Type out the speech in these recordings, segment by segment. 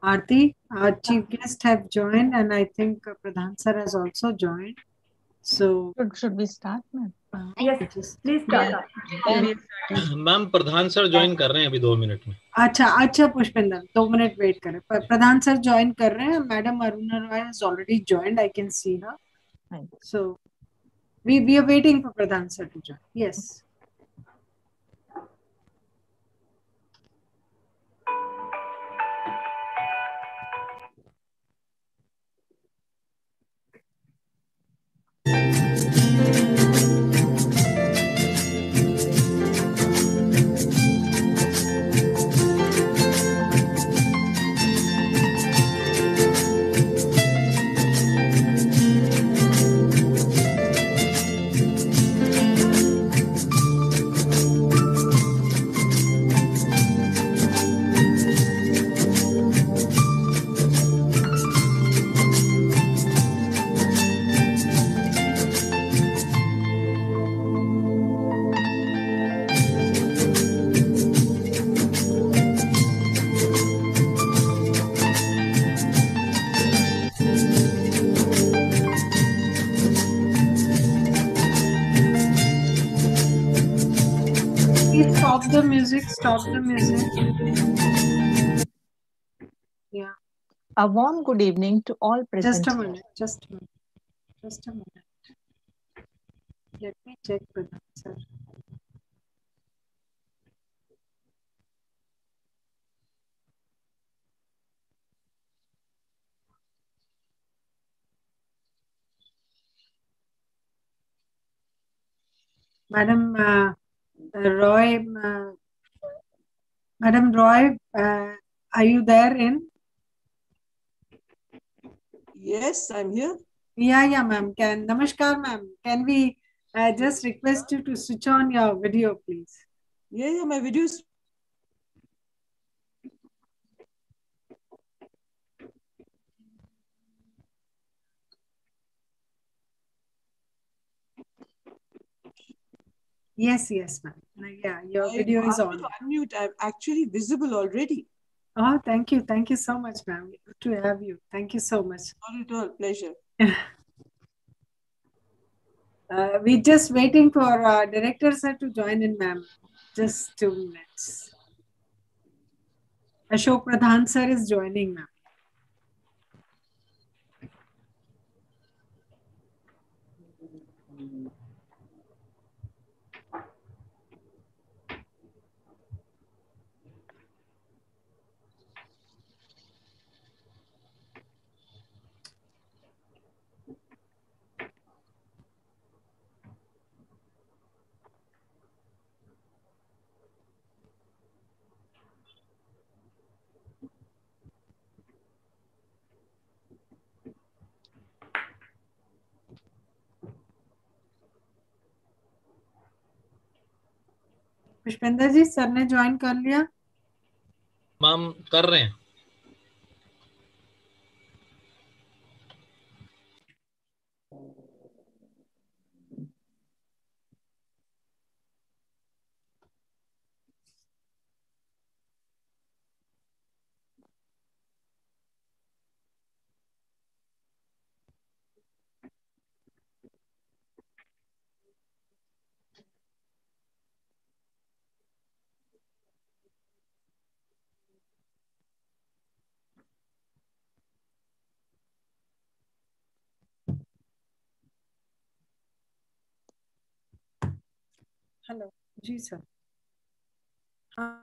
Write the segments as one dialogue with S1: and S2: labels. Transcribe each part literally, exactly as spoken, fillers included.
S1: Aarti, our chief guest have joined, and I think uh, Pradhan sir has also joined. So,
S2: Should, should we start, ma'am?
S1: uh,
S3: Yes,
S1: just
S3: please start.
S4: Ma'am Pradhan sir join कर रहे हैं अभी दो minute में.
S1: अच्छा अच्छा पुष्पेंद्र दो minute wait करें. प- प्रधान सर ज्वाइन कर रहे हैं. Madam Aruna Roy has already joined. I can see her. So we we are waiting for Pradhan sir to join. Yes. Please stop the music. Stop the music. Yeah.
S2: A warm good evening to all present.
S1: Just a minute. Just a minute. Just a minute. Let me check Pradhan sir. Madam uh, Roy, uh, Madam Roy, uh, are you there in?
S5: Yes, I'm here.
S1: Yeah, yeah, ma'am. Can Namaskar, ma'am. Can we uh, just request you to switch on your video, please?
S5: Yeah, yeah, my video is.
S1: Yes, yes, ma'am. Yeah, your
S5: I
S1: video is
S5: asked
S1: on.
S5: you to unmute. I'm actually visible already.
S1: Oh, thank you. Thank you so much, ma'am. Good to have you. Thank you so much.
S5: Not at all. Pleasure.
S1: Uh, we're just waiting for uh, director sir to join in, ma'am. Just two minutes. Ashok Pradhan sir is joining, ma'am. Pushpendra ji sir ने join कर लिया.
S4: Ma'am कर रहे हैं.
S1: Hello ji sir. हाँ.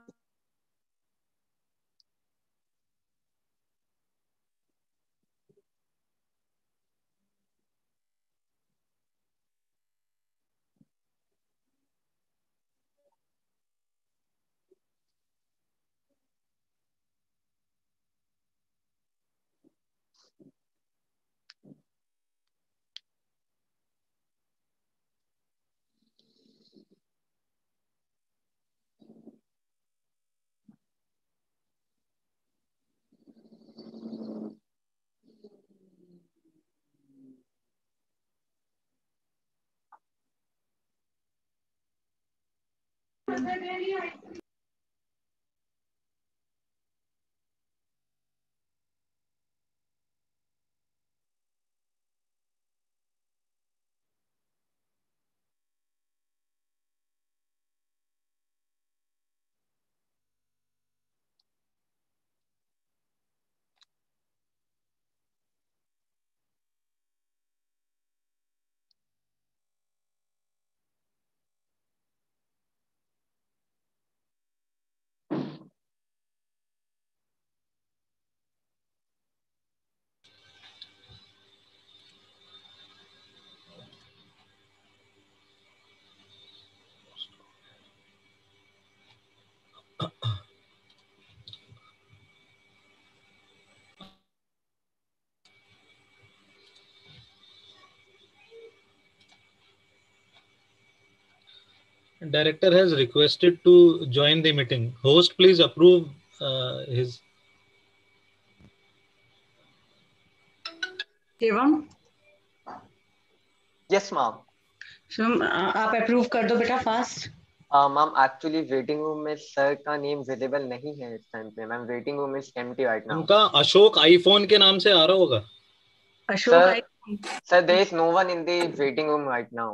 S4: Director has requested to join the meeting. Host, please approve uh, his.
S3: एवं
S6: Yes, ma'am.
S3: Shivam आप approve कर दो बेटा fast.
S6: Uh, ma'am, actually waiting room में sir का name visible नहीं है इस time पे. Ma'am, waiting room is empty right now.
S4: उनका अशोक आईफोन के नाम से आ रहा होगा.
S3: Ashok
S6: Sir,
S3: I
S6: sir, there is no one in the waiting room right now.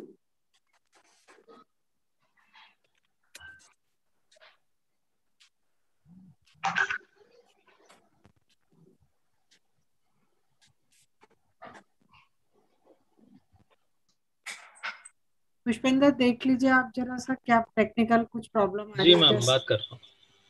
S1: Pushpendra देख लीजिए आप जरा सा, क्या टेक्निकल कुछ प्रॉब्लम आ रही
S4: जी
S1: है?
S4: मैम,
S1: Just-
S4: बात कर रहा हूँ.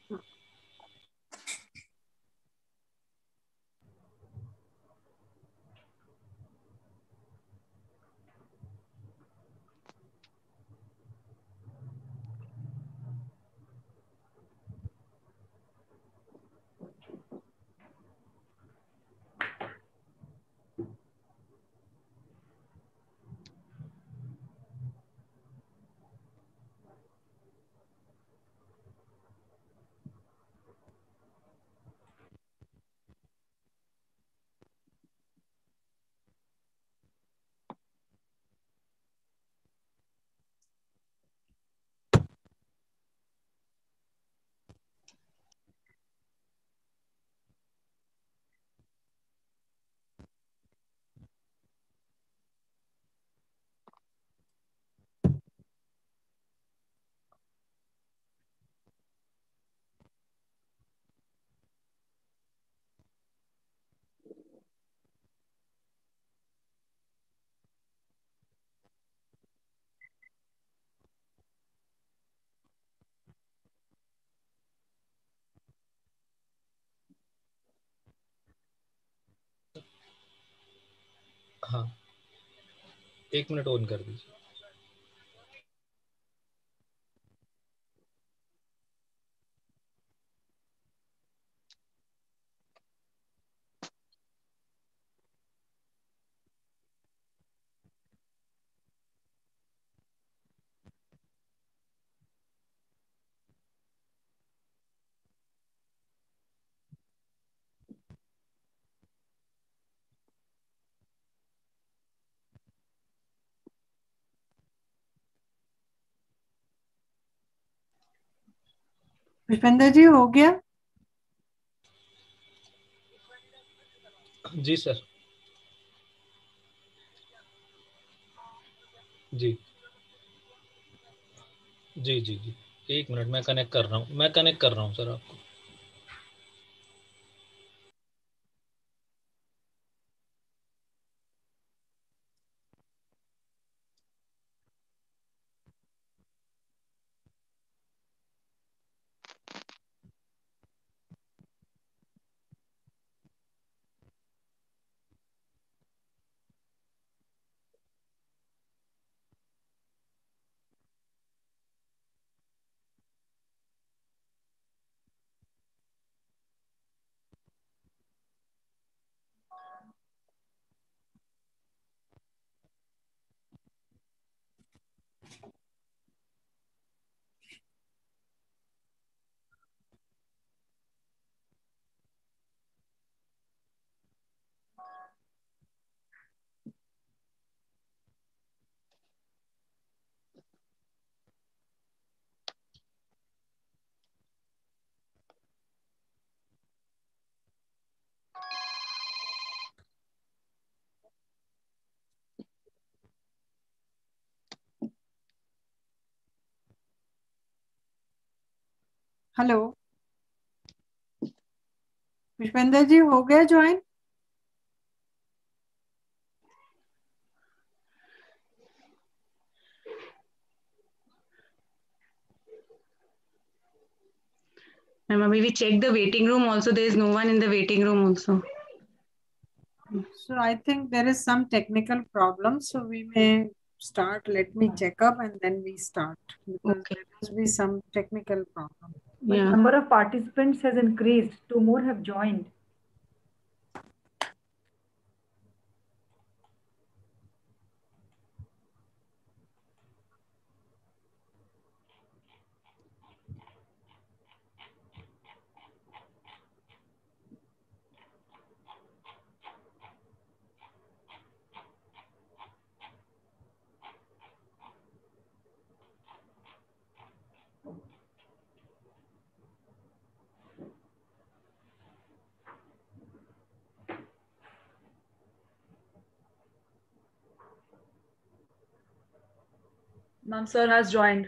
S4: हाँ, एक मिनट ऑन कर दीजिए.
S1: पुष्पेंद्र जी हो गया?
S4: जी सर. जी जी जी जी एक मिनट, मैं कनेक्ट कर रहा हूँ. मैं कनेक्ट कर रहा हूँ सर आपको.
S1: हेलो पुष्पेंद्र जी हो गया join?
S3: Ma'am, we check the waiting room also. There is no one in the waiting room also.
S1: So I think there is some technical problem, so we may start. Let me check up and then we start, because
S3: Okay.
S1: there must be some technical problem.
S7: But
S3: Yeah.
S7: number of participants has increased. Two more have joined. Ma'am, sir has joined.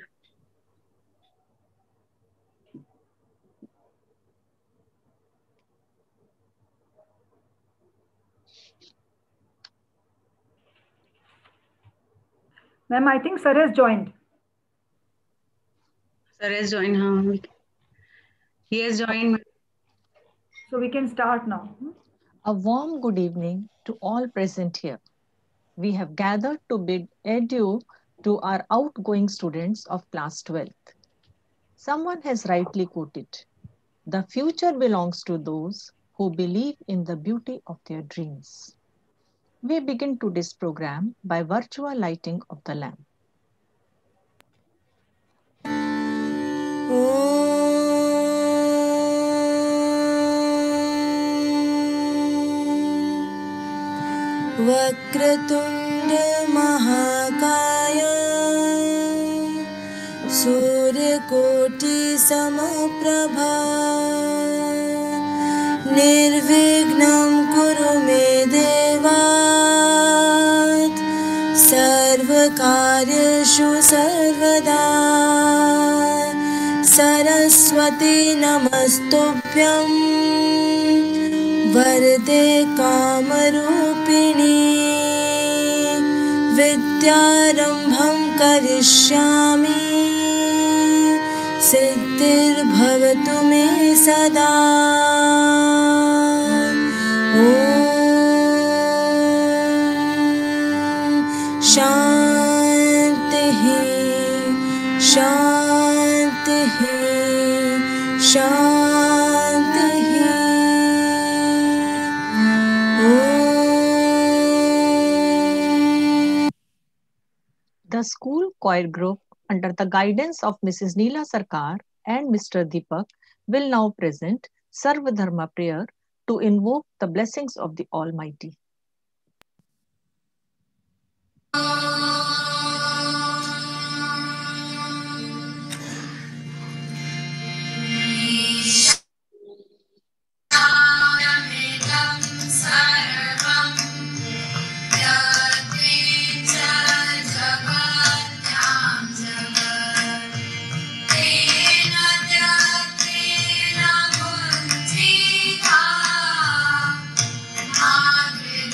S7: Ma'am, I think sir has joined.
S3: Sir has joined. Huh? He has joined.
S7: So we can start now.
S2: A warm good evening to all present here. We have gathered to bid adieu to our outgoing students of class twelfth. Someone has rightly quoted, "The future belongs to those who believe in the beauty of their dreams." We begin today's program by virtual lighting of the lamp.
S8: वक्रतुण्ड महाकाय सूर्यकोटि समप्रभा निर्विघ्नं कुरु मे देवा सर्वकार्येषु सर्वदा सरस्वती नमस्तुभ्यं वरदे कामरूपिणी विद्यारम्भं करिष्यामि सिद्धिर्भवतु मे सदा। ॐ शान्तिः शान्तिः शान्तिः।
S2: The school choir group, under the guidance of Missus Neela Sarkar and Mister Deepak, will now present Sarvadharma prayer to invoke the blessings of the Almighty.
S8: Madre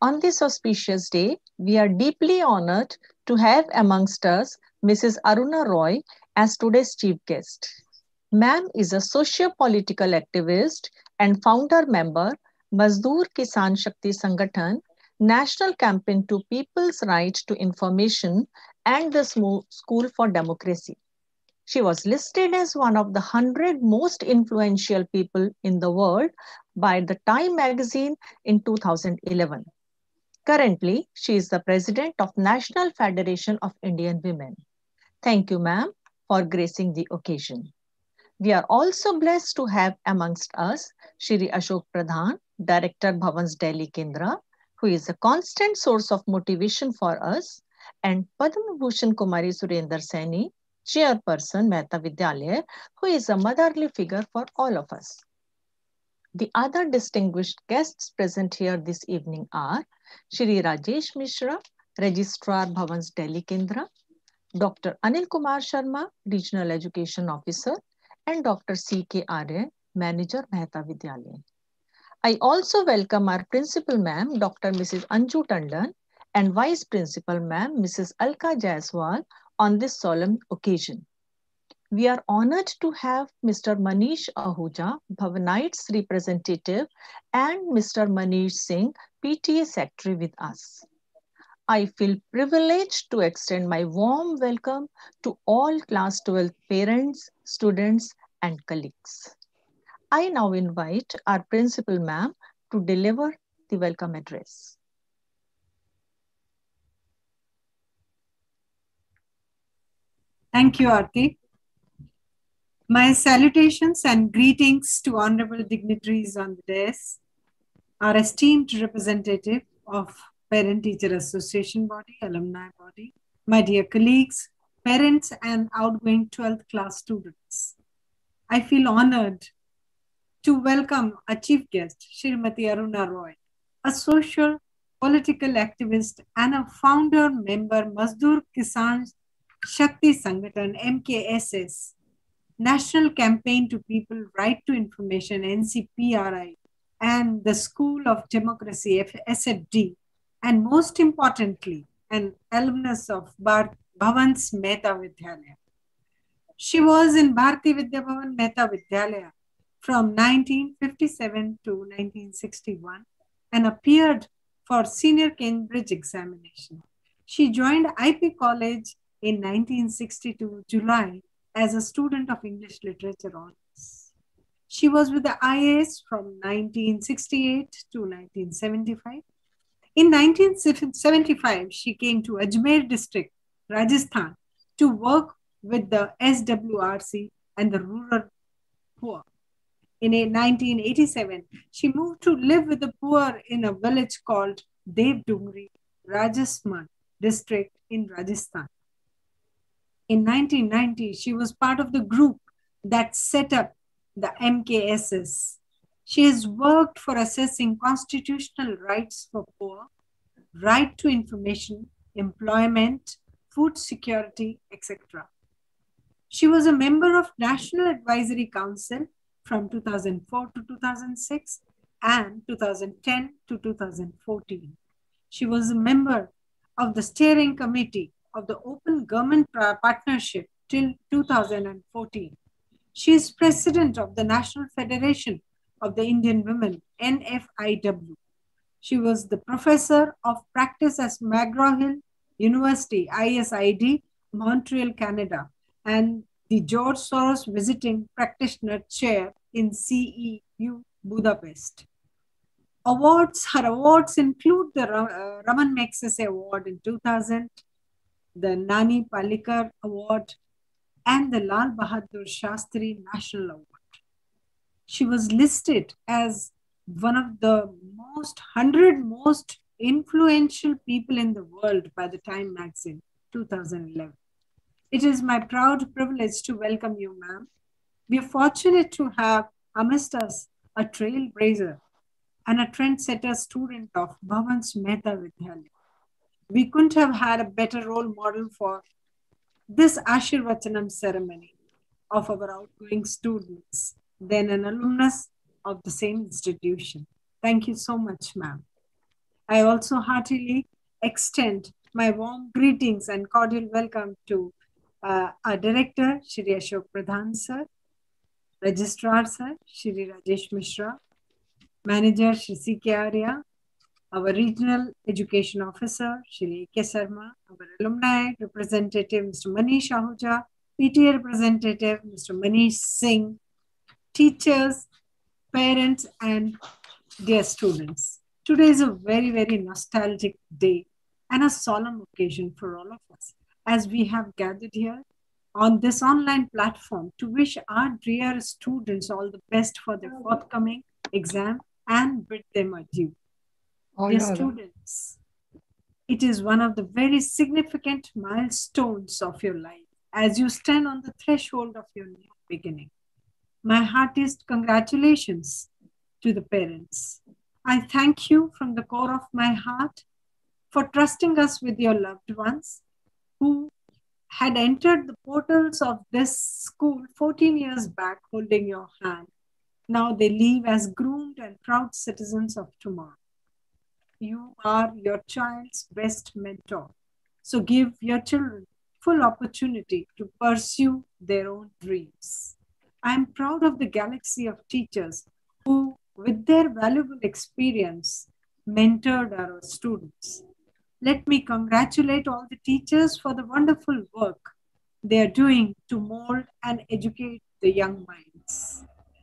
S2: On this auspicious day, we are deeply honored to have amongst us Missus Aruna Roy as today's chief guest. Ma'am is a socio-political activist and founder member, Mazdoor Kisan Shakti Sangathan, National Campaign to People's Right to Information and the School for Democracy. She was listed as one of the one hundred most influential people in the world by the Time magazine in two thousand eleven. Currently, she is the president of National Federation of Indian Women. Thank you, ma'am, for gracing the occasion. We are also blessed to have amongst us Shri Ashok Pradhan, Director Bhavans Delhi Kendra, who is a constant source of motivation for us, and Padma Bhushan Kumari Surendra Saini, Chairperson Mehta Vidyalaya, who is a motherly figure for all of us. The other distinguished guests present here this evening are Shri Rajesh Mishra, Registrar Bhavans Delhi Kendra, Doctor Anil Kumar Sharma, Regional Education Officer, and Doctor C K Arya, Manager Mehta Vidyalaya. I also welcome our Principal Ma'am, Doctor Missus Anju Tandon, and Vice Principal Ma'am, Missus Alka Jaiswal, on this solemn occasion. We are honored to have Mister Manish Ahuja, Bhavanites representative, and Mister Manish Singh, P T A Secretary with us. I feel privileged to extend my warm welcome to all Class twelve parents, students, and colleagues. I now invite our Principal Ma'am to deliver the welcome address.
S1: Thank you, Aarti. My salutations and greetings to honorable dignitaries on the dais, our esteemed representative of Parent-Teacher Association body, alumni body, my dear colleagues, parents and outgoing twelfth class students. I feel honored to welcome our chief guest, Shrimati Aruna Roy, a social, political activist and a founder member, Mazdoor Kisan Shakti Sangathan, M K S S, National Campaign to People Right to Information, N C P R I, and the School of Democracy, S F D, and most importantly, an alumnus of Bhavans Mehta Vidyalaya. She was in Bharati Vidya Bhavan Mehta Vidyalaya from nineteen fifty-seven to nineteen sixty-one and appeared for senior Cambridge examination. She joined I P College in nineteen sixty-two, July, as a student of English Literature Honors. She was with the I A S from nineteen sixty-eight to nineteen seventy-five. In nineteen seventy-five, she came to Ajmer district, Rajasthan, to work with the S W R C and the rural poor. In nineteen eighty-seven, she moved to live with the poor in a village called Devdungri, Rajasthan district in Rajasthan. In nineteen ninety, she was part of the group that set up the M K S S. She has worked for assessing constitutional rights for poor, right to information, employment, food security, et cetera. She was a member of National Advisory Council from two thousand four to two thousand six and two thousand ten to two thousand fourteen. She was a member of the steering committee of the Open Government Partnership till two thousand fourteen. She is president of the National Federation of the Indian Women, N F I W. She was the professor of practice at McGraw-Hill University, I S I D, Montreal, Canada, and the George Soros Visiting Practitioner Chair in C E U, Budapest. Awards, her awards include the uh, Raman Magsaysay Award in two thousand, the Nani Palikar Award, and the Lal Bahadur Shastri National Award. She was listed as one of the most one hundred most influential people in the world by the Time magazine, two thousand eleven. It is my proud privilege to welcome you, ma'am. We are fortunate to have amidst us a trailblazer and a trendsetter student of Bhavans Mehta Vidyalaya. We couldn't have had a better role model for this Ashirvachanam ceremony of our outgoing students than an alumnus of the same institution. Thank you so much, ma'am. I also heartily extend my warm greetings and cordial welcome to uh, our Director, Shri Ashok Pradhan Sir, Registrar Sir, Shri Rajesh Mishra, Manager, Shri C K Arya, our Regional Education Officer, Shri A K Sarma, our Alumni Representative, Mister Manish Ahuja, P T A Representative, Mister Manish Singh, teachers, parents, and dear students. Today is a very, very nostalgic day and a solemn occasion for all of us as we have gathered here on this online platform to wish our dear students all the best for their forthcoming exam and bid them adieu.
S2: Oh,
S1: Dear
S2: yeah.
S1: students, it is one of the very significant milestones of your life as you stand on the threshold of your new beginning. My heartiest congratulations to the parents. I thank you from the core of my heart for trusting us with your loved ones who had entered the portals of this school fourteen years back holding your hand. Now they leave as groomed and proud citizens of tomorrow. You are your child's best mentor. So give your children full opportunity to pursue their own dreams. I am proud of the galaxy of teachers who, with their valuable experience, mentored our students. Let me congratulate all the teachers for the wonderful work they are doing to mold and educate the young minds.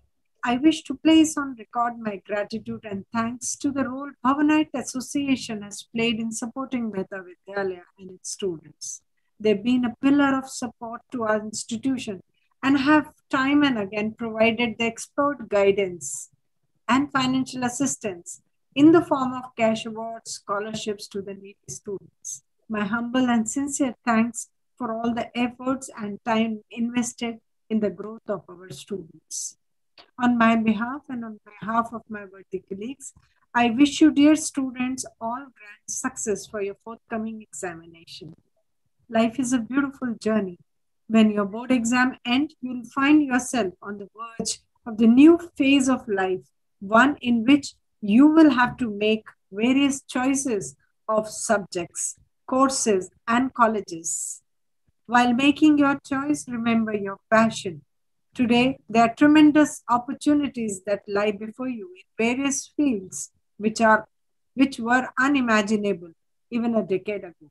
S1: I wish to place on record my gratitude and thanks to the role Bhavanite Association has played in supporting Mehta Vidyalaya and its students. They've been a pillar of support to our institution and have time and again provided the expert guidance and financial assistance in the form of cash awards, scholarships to the needy students. My humble and sincere thanks for all the efforts and time invested in the growth of our students. On my behalf and on behalf of my worthy colleagues, I wish you, dear students, all grand success for your forthcoming examination. Life is a beautiful journey. When your board exam ends, you'll find yourself on the verge of the new phase of life, one in which you will have to make various choices of subjects, courses, and colleges. While making your choice, remember your passion. Today, there are tremendous opportunities that lie before you in various fields which are which were unimaginable even a decade ago.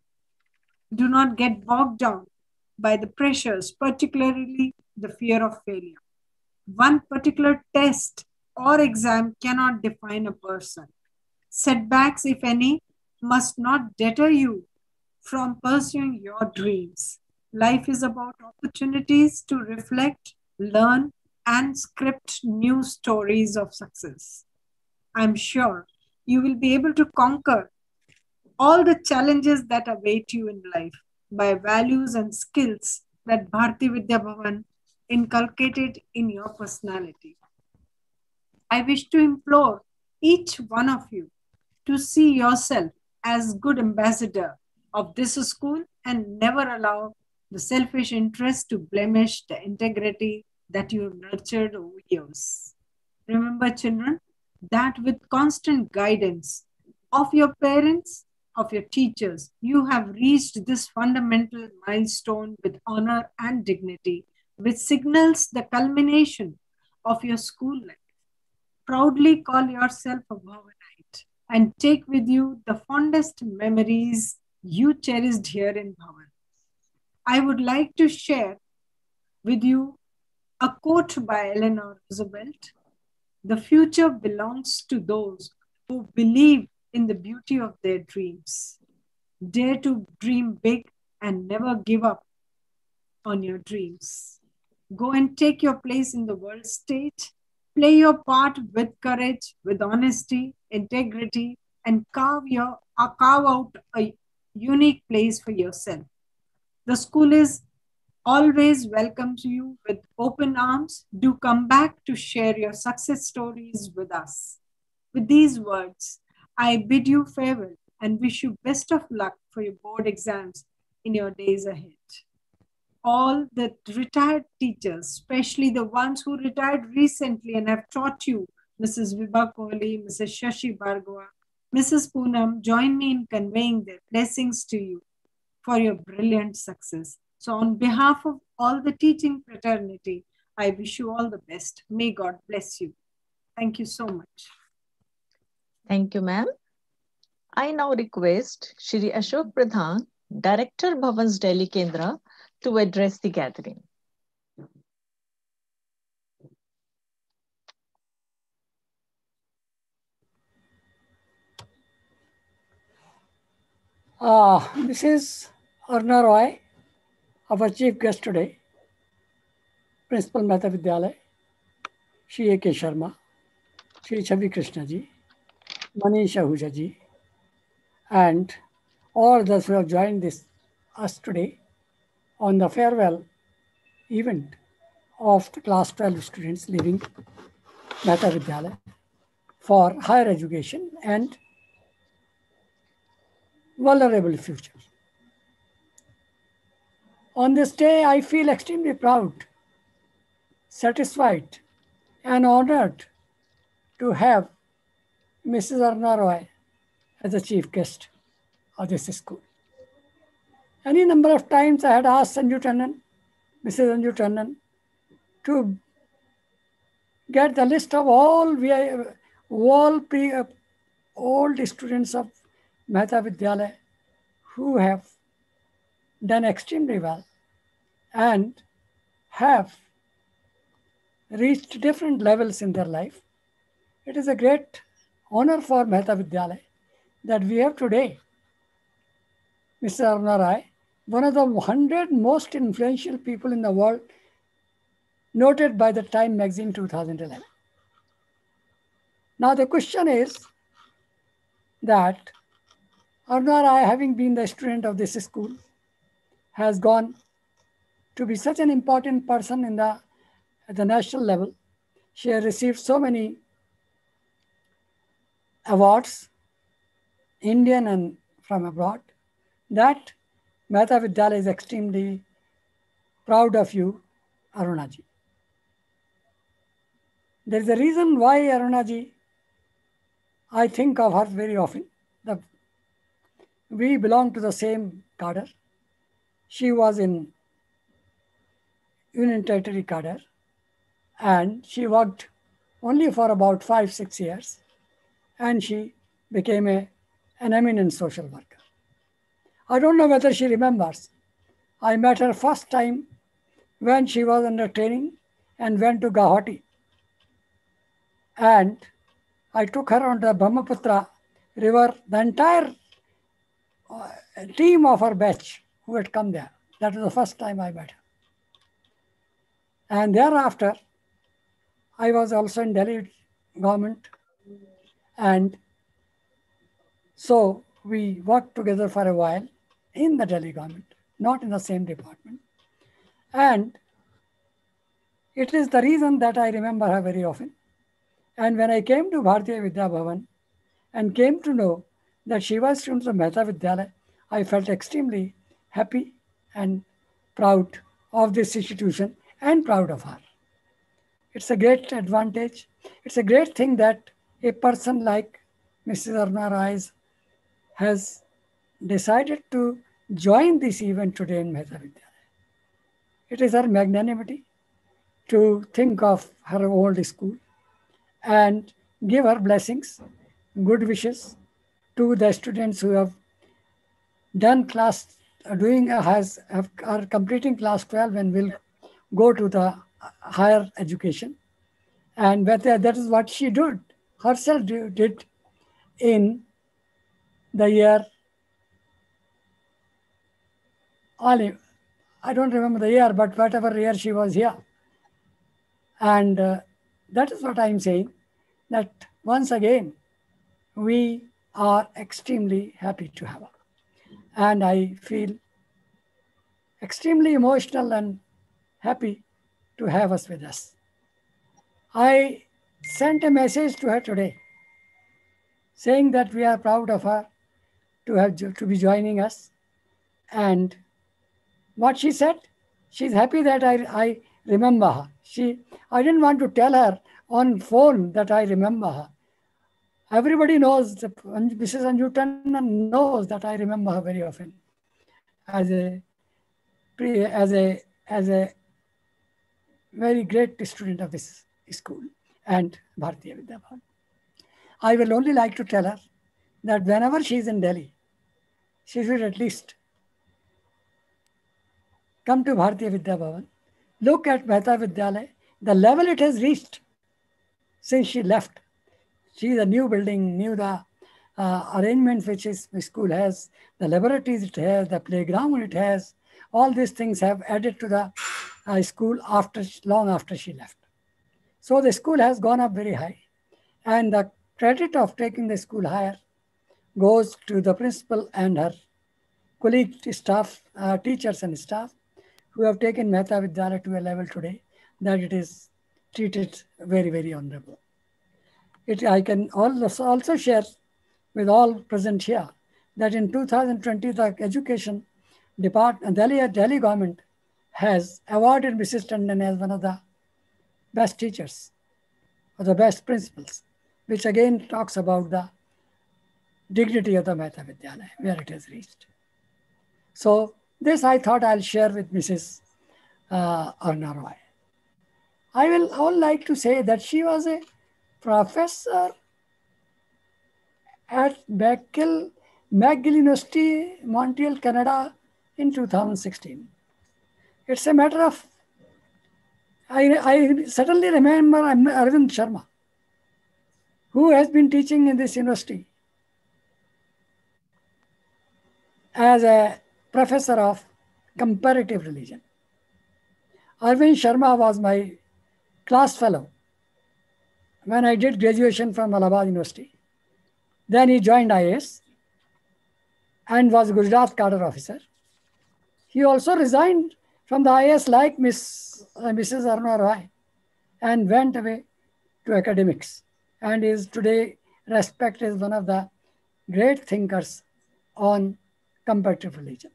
S1: Do not get bogged down by the pressures, particularly the fear of failure. One particular test or exam cannot define a person. Setbacks, if any, must not deter you from pursuing your dreams. Life is about opportunities to reflect, learn, and script new stories of success. I'm sure you will be able to conquer all the challenges that await you in life by values and skills that Bharati Vidya Bhavan inculcated in your personality. I wish to implore each one of you to see yourself as good ambassador of this school and never allow the selfish interest to blemish the integrity that you have nurtured over years. Remember, children, that with constant guidance of your parents, of your teachers, you have reached this fundamental milestone with honor and dignity, which signals the culmination of your school life. Proudly call yourself a Bhavanite and take with you the fondest memories you cherished here in Bhavan. I would like to share with you a quote by Eleanor Roosevelt. The future belongs to those who believe in the beauty of their dreams. Dare to dream big and never give up on your dreams. Go and take your place in the world stage. Play your part with courage, with honesty, integrity, and carve, your, uh, carve out a unique place for yourself. The school is always welcomes you with open arms. Do come back to share your success stories with us. With these words, I bid you farewell and wish you best of luck for your board exams in your days ahead. All the retired teachers, especially the ones who retired recently and have taught you, Missus Vibha Kohli, Missus Shashi Bhargava, Missus Poonam, join me in conveying their blessings to you for your brilliant success. So on behalf of all the teaching fraternity, I wish you all the best. May God bless you. Thank you so much.
S2: Thank you, ma'am. I now request Shri Ashok Pradhan, Director Bhavans Delhi Kendra, to address the gathering.
S9: Uh, this is Aruna Roy, our chief guest today, Principal Mehta Vidyalaya, Shri A K Sharma, Shri Chavi Krishna ji, Manish Ahuja ji, and all those who have joined this us today on the farewell event of the class twelve students leaving Mehta Vidyalaya for higher education and vulnerable future. On this day, I feel extremely proud, satisfied, and honored to have Missus Aruna Roy as a chief guest of this school. Any number of times I had asked Sanju Tandon, Missus Sanju Tandon, to get the list of all we all pre, uh, old students of Mehta Vidyalaya who have done extremely well and have reached different levels in their life. It is a great honor for Mehta Vidyalaya that we have today Mister Aruna Roy, one of the one hundred most influential people in the world, noted by the Time magazine two thousand eleven. Now the question is that Aruna Roy, having been the student of this school, has gone to be such an important person in the, at the national level. She has received so many awards, Indian and from abroad, that Mehta Vidyalaya is extremely proud of you, Aruna ji. There is a reason why Aruna ji, I think of her very often. The, we belong to the same cadre. She was in Union Territory cadre and she worked only for about five, six years and she became a, an eminent social worker. I don't know whether she remembers. I met her first time when she was under training and went to Guwahati. And I took her on the Brahmaputra river, the entire uh, team of her batch who had come there. That was the first time I met her. And thereafter, I was also in Delhi government. And so we worked together for a while in the Delhi government, not in the same department. And it is the reason that I remember her very often. And when I came to Bharatiya Vidya Bhavan and came to know that she was student of Mehta Vidyalaya, I felt extremely happy and proud of this institution and proud of her. It's a great advantage. It's a great thing that a person like Missus Aruna Roy has decided to join this event today in Mehta Vidyalaya. It is her magnanimity to think of her old school and give her blessings, good wishes to the students who have done class, doing has have, are completing class twelve and will go to the higher education. And that, that is what she did, herself did in the year, I don't remember the year, but whatever year she was here. And uh, that is what I'm saying, that once again, we are extremely happy to have her. And I feel extremely emotional and happy to have us with us. I sent a message to her today saying that we are proud of her to have to be joining us. And what she said, she's happy that I, I remember her. She, I didn't want to tell her on phone that I remember her. Everybody knows, that Missus Anju Tandon knows that I remember her very often as a, as a, as a very great student of this school and Bharatiya Vidya Bhavan. I will only like to tell her that whenever she is in Delhi, she should at least come to Bharatiya Vidya Bhavan, look at Mehta Vidyalaya, the level it has reached since she left. See the new building, new the uh, arrangements which is, the school has, the laboratories it has, the playground it has, all these things have added to the uh, school after long after she left. So the school has gone up very high, and the credit of taking the school higher goes to the principal and her colleague staff, uh, teachers and staff who have taken Mehta Vidyalaya to a level today that it is treated very, very honorable. It, I can also, also share with all present here that in two thousand twenty, the education department, Delhi, Delhi government has awarded Missus Tandon as one of the best teachers or the best principals, which again talks about the dignity of the Mehta Vidyalaya, where it has reached. So this I thought I'll share with Missus Uh, Aruna Roy. I will all like to say that she was a professor at McGill, McGill University, Montreal, Canada in two thousand sixteen. It's a matter of, I, I certainly remember Arvind Sharma, who has been teaching in this university as a professor of comparative religion. Arvind Sharma was my class fellow when I did graduation from Allahabad University. Then he joined I A S and was Gujarat cadre officer. He also resigned from the I A S like Miss, uh, Missus Aruna Roy and went away to academics, and is today respected as one of the great thinkers on comparative religion.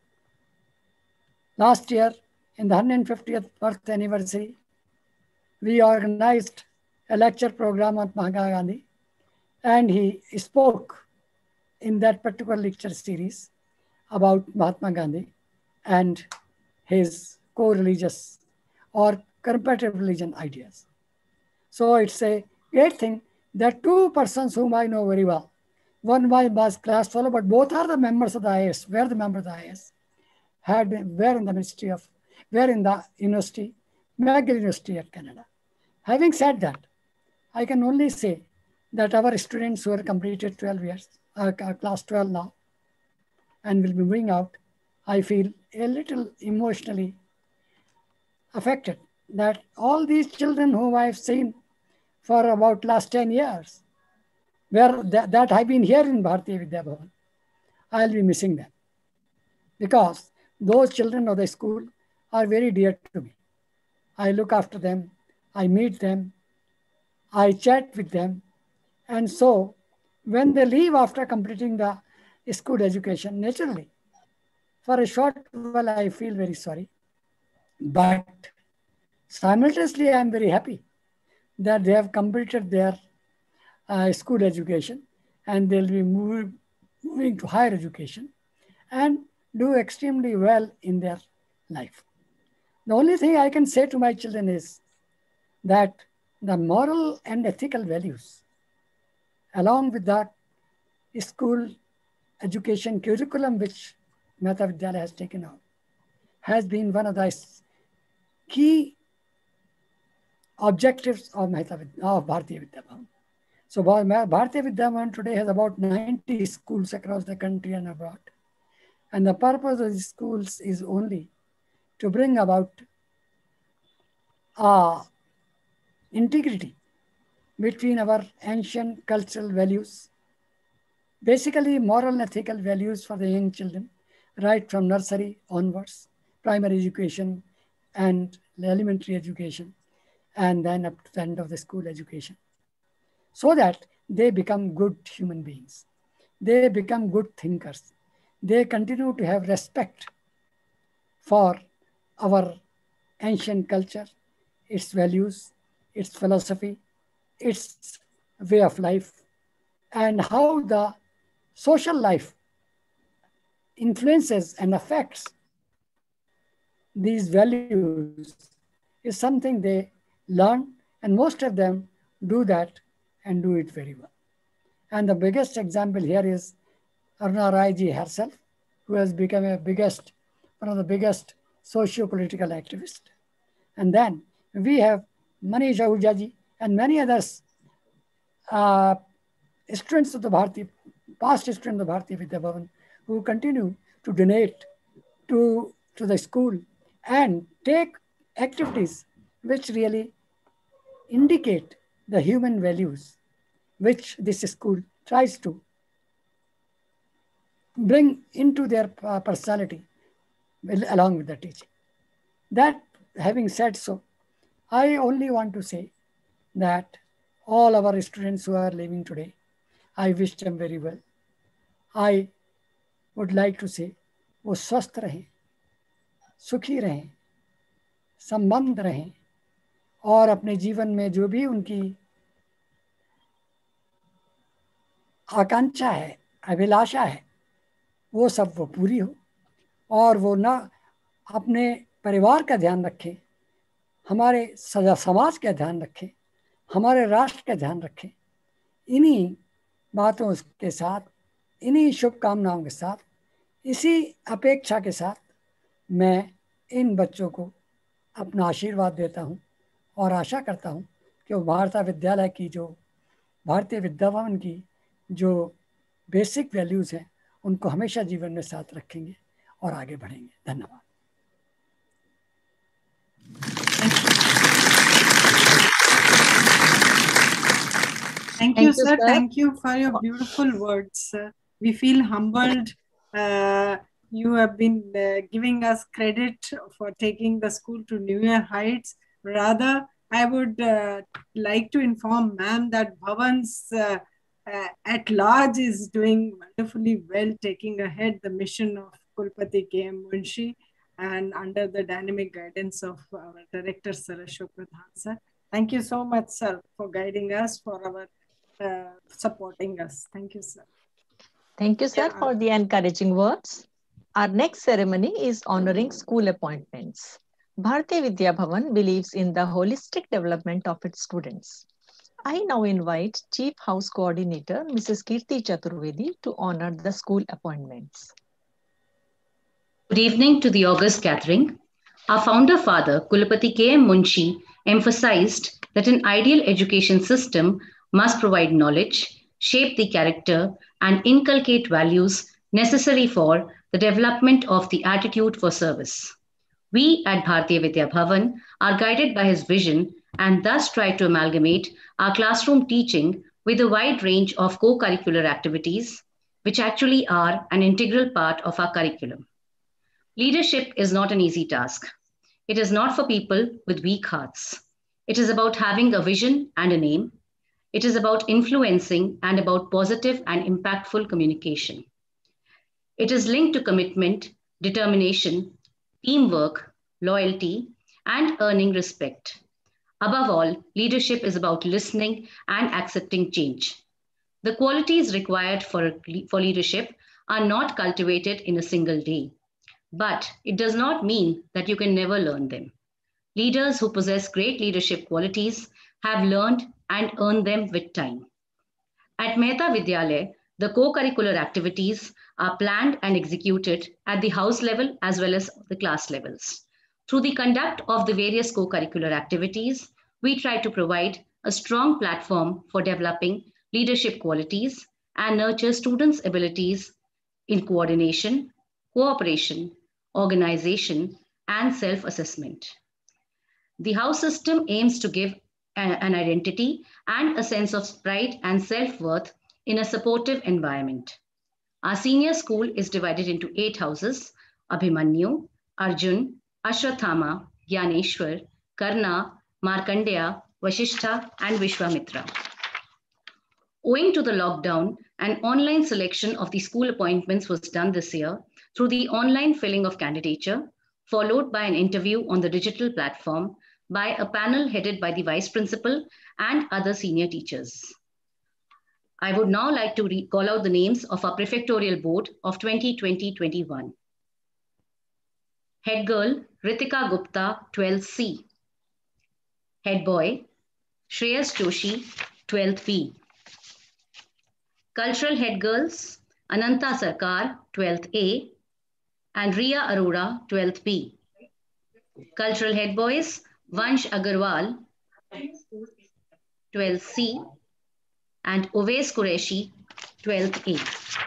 S9: Last year, in the one hundred fiftieth birth anniversary, we organized a lecture program on Mahatma Gandhi, and he spoke in that particular lecture series about Mahatma Gandhi and his co-religious or comparative religion ideas. So it's a great thing that two persons whom I know very well, one was class fellow, but both are the members of the I A S, were the members of the I A S, had been, were in the Ministry of, were in the university, McGill University at Canada. Having said that, I can only say that our students who have completed twelve years, uh, class twelve now, and will be moving out, I feel a little emotionally affected that all these children whom I've seen for about last ten years, where that, that I've been here in Bharatiya Vidya Bhavan, I'll be missing them, because those children of the school are very dear to me. I look after them, I meet them, I chat with them, and so when they leave after completing the school education, naturally, for a short while I feel very sorry, but simultaneously I am very happy that they have completed their uh, school education and they'll be move, moving to higher education and do extremely well in their life. The only thing I can say to my children is that the moral and ethical values, along with that school education curriculum which Mehta Vidyalaya has taken out, has been one of the key objectives of, Mehta, of Bharatiya Vidya Bhavan. So Bharatiya Vidya Bhavan today has about ninety schools across the country and abroad. And the purpose of these schools is only to bring about uh, integrity between our ancient cultural values, basically moral and ethical values for the young children, right from nursery onwards, primary education and elementary education, and then up to the end of the school education, so that they become good human beings. They become good thinkers. They continue to have respect for our ancient culture, its values, its philosophy, its way of life, and how the social life influences and affects these values is something they learn, and most of them do that and do it very well. And the biggest example here is Aruna Rai ji herself, who has become a biggest, one of the biggest socio-political activists. And then we have Manish Ahuja ji and many others, uh, students of the Bharati, past students of the Bharatiya Vidya Bhavan, who continue to donate to, to the school and take activities which really indicate the human values which this school tries to bring into their uh, personality along with the teaching. That having said so, I only want to say that all our students who are living today, I wish them very well. I would like to say, वो स्वस्थ रहें, सुखी रहें, संबंध रहें और अपने जीवन में जो भी उनकी आकांक्षा है, अभिलाषा है, वो सब वो पूरी हो और वो ना अपने परिवार का ध्यान रखें, हमारे सजा समाज का ध्यान रखें, हमारे राष्ट्र का ध्यान रखें। इन्हीं बातों के साथ, इन्हीं शुभकामनाओं के साथ, इसी अपेक्षा के साथ मैं इन बच्चों को अपना आशीर्वाद देता हूँ और आशा करता हूँ कि वो भारतीय विद्यालय की जो भारतीय विद्या भवन की जो बेसिक वैल्यूज़ हैं उनको हमेशा जीवन में साथ रखेंगे और आगे बढ़ेंगे। धन्यवाद।
S1: Thank, Thank you, sir. sir. Thank you for your beautiful words. Uh, we feel humbled. Uh, you have been uh, giving us credit for taking the school to newer heights. Rather, I would uh, like to inform ma'am that Bhavan's uh, uh, at large is doing wonderfully well, taking ahead the mission of Kulpati K M Munshi and under the dynamic guidance of our director, Sir Ashok Pradhan, sir. Thank you so much, sir, for guiding us, for our uh, supporting us. Thank you, sir.
S2: Thank you, sir, yeah. for the encouraging words. Our next ceremony is honoring school appointments. Bharatiya Vidya Bhavan believes in the holistic development of its students. I now invite Chief House Coordinator, Missus Kirti Chaturvedi, to honor the school appointments.
S10: Good evening to the august gathering. Our founder father, Kulpati K M Munshi, emphasized that an ideal education system must provide knowledge, shape the character, and inculcate values necessary for the development of the attitude for service. We at Bharatiya Vidya Bhavan are guided by his vision and thus try to amalgamate our classroom teaching with a wide range of co-curricular activities, which actually are an integral part of our curriculum. Leadership is not an easy task. It is not for people with weak hearts. It is about having a vision and a name. It is about influencing and about positive and impactful communication. It is linked to commitment, determination, teamwork, loyalty, and earning respect. Above all, leadership is about listening and accepting change. The qualities required for, for leadership are not cultivated in a single day, but it does not mean that you can never learn them. Leaders who possess great leadership qualities have learned and earned them with time. At Mehta Vidyalaya, the co-curricular activities are planned and executed at the house level as well as the class levels. Through the conduct of the various co-curricular activities, we try to provide a strong platform for developing leadership qualities and nurture students' abilities in coordination, cooperation, organization, and self-assessment. The house system aims to give an identity and a sense of pride and self-worth in a supportive environment. Our senior school is divided into eight houses: Abhimanyu, Arjun, Ashwathama, Gyaneshwar, Karna, Markandeya, Vasishtha, and Vishwamitra. Owing to the lockdown, an online selection of the school appointments was done this year through the online filling of candidature, followed by an interview on the digital platform by a panel headed by the Vice Principal and other senior teachers. I would now like to call out the names of our prefectorial board of twenty twenty twenty-one. Head girl, Ritika Gupta, twelve C. Head boy, Shreyas Joshi, twelve B. Cultural head girls, Ananta Sarkar, twelfth A, and Riya Arora, twelfth B. Cultural head boys, Vansh Agarwal, twelfth C, and Uwais Qureshi, twelfth A.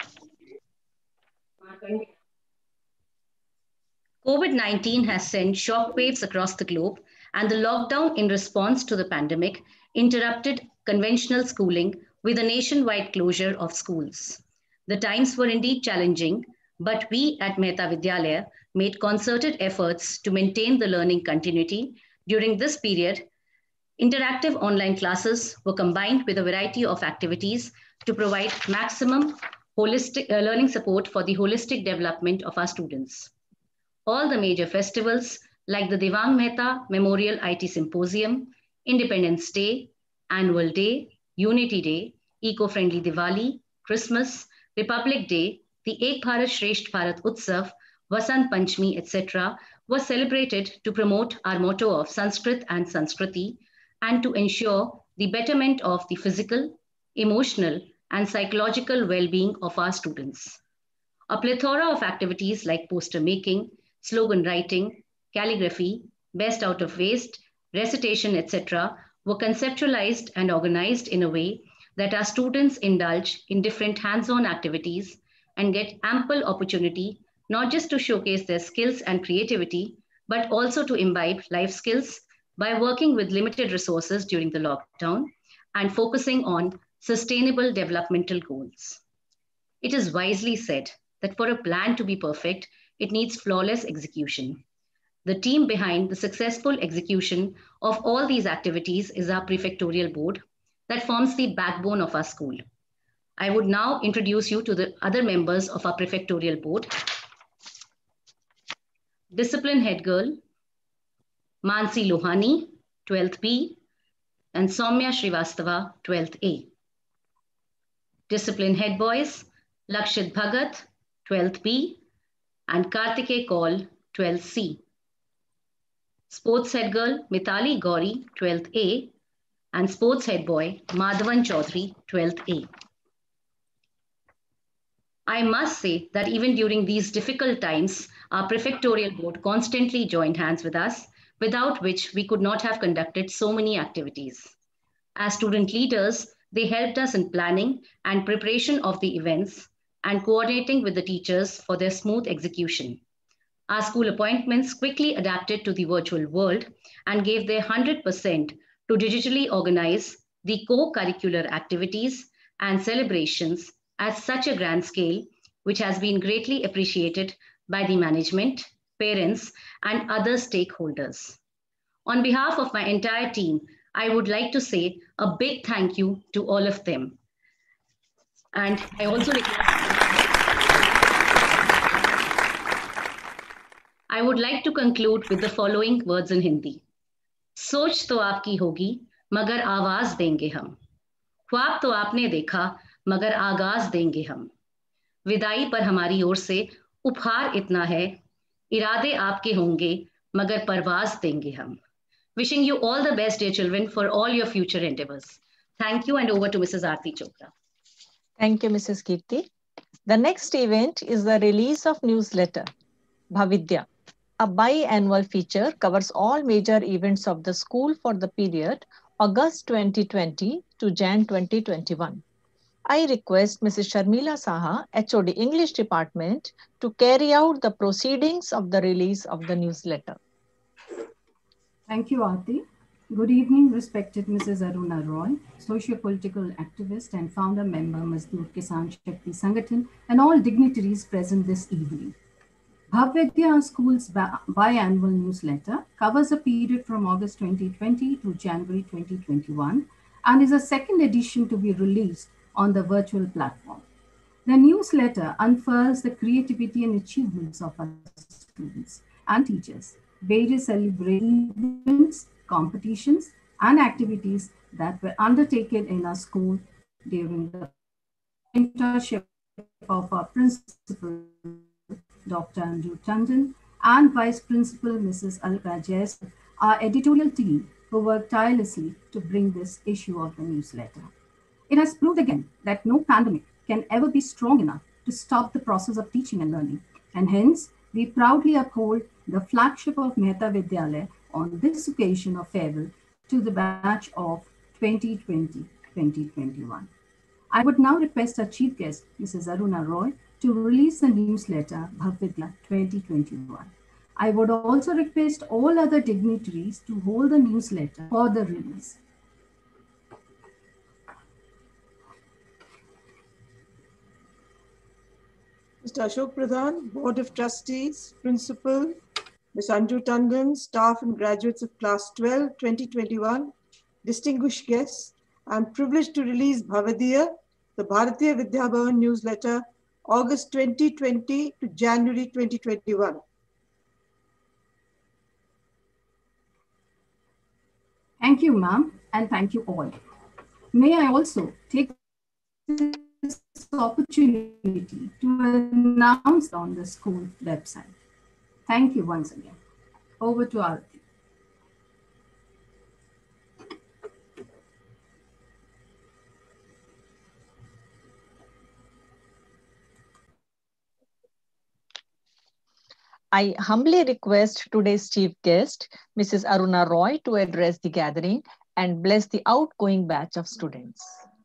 S10: COVID nineteen has sent shockwaves across the globe, and the lockdown in response to the pandemic interrupted conventional schooling with a nationwide closure of schools. The times were indeed challenging, but we at Mehta Vidyalaya made concerted efforts to maintain the learning continuity. During this period, interactive online classes were combined with a variety of activities to provide maximum holistic uh, learning support for the holistic development of our students. All the major festivals like the Devang Mehta Memorial I T Symposium, Independence Day, Annual Day, Unity Day, Eco-Friendly Diwali, Christmas, Republic Day, the Ek Bharat Shresht Bharat Utsav, Vasant Panchami, et cetera were celebrated to promote our motto of Sanskrit and Sanskriti and to ensure the betterment of the physical, emotional, and psychological well-being of our students. A plethora of activities like poster making, slogan writing, calligraphy, best out of waste, recitation, et cetera were conceptualized and organized in a way that our students indulge in different hands-on activities and get ample opportunity not just to showcase their skills and creativity, but also to imbibe life skills by working with limited resources during the lockdown and focusing on sustainable developmental goals. It is wisely said that for a plan to be perfect, it needs flawless execution. The team behind the successful execution of all these activities is our prefectorial board that forms the backbone of our school. I would now introduce you to the other members of our prefectorial board. Discipline head girl, Mansi Lohani, twelfth B, and Soumya Srivastava, twelfth A. Discipline head boys, Lakshit Bhagat, twelfth B, and Kartike Kaul, twelfth C. Sports head girl, Mitali Gauri, twelfth A, and sports head boy, Madhavan Chaudhary, twelfth A. I must say that even during these difficult times, our prefectorial board constantly joined hands with us, without which we could not have conducted so many activities. As student leaders, they helped us in planning and preparation of the events and coordinating with the teachers for their smooth execution. Our school appointments quickly adapted to the virtual world and gave their one hundred percent to digitally organize the co-curricular activities and celebrations at such a grand scale, which has been greatly appreciated by the management, parents, and other stakeholders. On behalf of my entire team, I would like to say a big thank you to all of them. And I also I would like to conclude with the following words in Hindi. सोच तो आपकी होगी, मगर आवाज देंगे हम. ख्वाब तो आपने देखा, मगर आगाज देंगे हम. विदाई पर हमारी ओर से उपहार इतना है, इरादे आपके होंगे, मगर परवाज देंगे हम. Wishing you all the best, dear children, for all your future endeavors. Thank you, and over to Missus Aarti Chopra.
S2: Thank you, Missus Kirti. The next event is the release of newsletter, Bhavidya. A biannual feature covers all major events of the school for the period August twenty twenty to January twenty twenty-one. I request Missus Sharmila Saha, H O D English Department, to carry out the proceedings of the release of the newsletter.
S11: Thank you, Aarti. Good evening, respected Missus Aruna Roy, socio-political activist and founder member, Mazdoor Kisan Shakti Sangathan, and all dignitaries present this evening. Bhavidya School's biannual newsletter covers a period from August twenty twenty to January twenty twenty-one and is a second edition to be released on the virtual platform. The newsletter unfurls the creativity and achievements of our students and teachers, various celebrations, competitions, and activities that were undertaken in our school during the mentorship of our principal, Doctor Andrew Tandon, and Vice Principal, Missus Alka Jaiswal, our editorial team who worked tirelessly to bring this issue of the newsletter. It has proved again that no pandemic can ever be strong enough to stop the process of teaching and learning, and hence we proudly uphold the flagship of Mehta Vidyalaya on this occasion of farewell to the batch of twenty twenty to twenty twenty-one. I would now request our chief guest, Missus Aruna Roy, to release the newsletter Bhavvidya twenty twenty-one. I would also request all other dignitaries to hold the newsletter for the release.
S5: Mister Ashok Pradhan, Board of Trustees, Principal, Miz Anju Tandon, staff and graduates of Class twelve, twenty twenty-one, distinguished guests, I am privileged to release Bhavadiya, the Bharatiya Vidya Bhavan newsletter, August twenty twenty to January twenty twenty-one.
S11: Thank you, ma'am, and thank you all. May I also take this opportunity to announce on the school website. Thank you once again. Over to Aarti.
S2: I humbly request today's chief guest, Missus Aruna Roy, to address the gathering and bless the outgoing batch of students.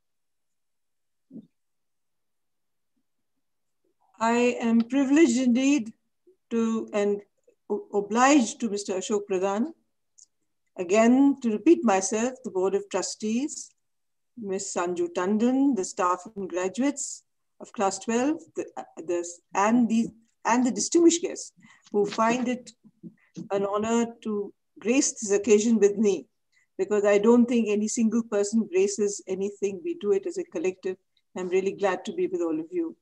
S5: I am privileged indeed to and obliged to Mister Ashok Pradhan. Again, to repeat myself, the Board of Trustees, Miz Anju Tandon, the staff and graduates of Class twelve, the, the, and, the, and the distinguished guests who find it an honor to grace this occasion with me, because I don't think any single person graces anything. We do it as a collective. I'm really glad to be with all of you.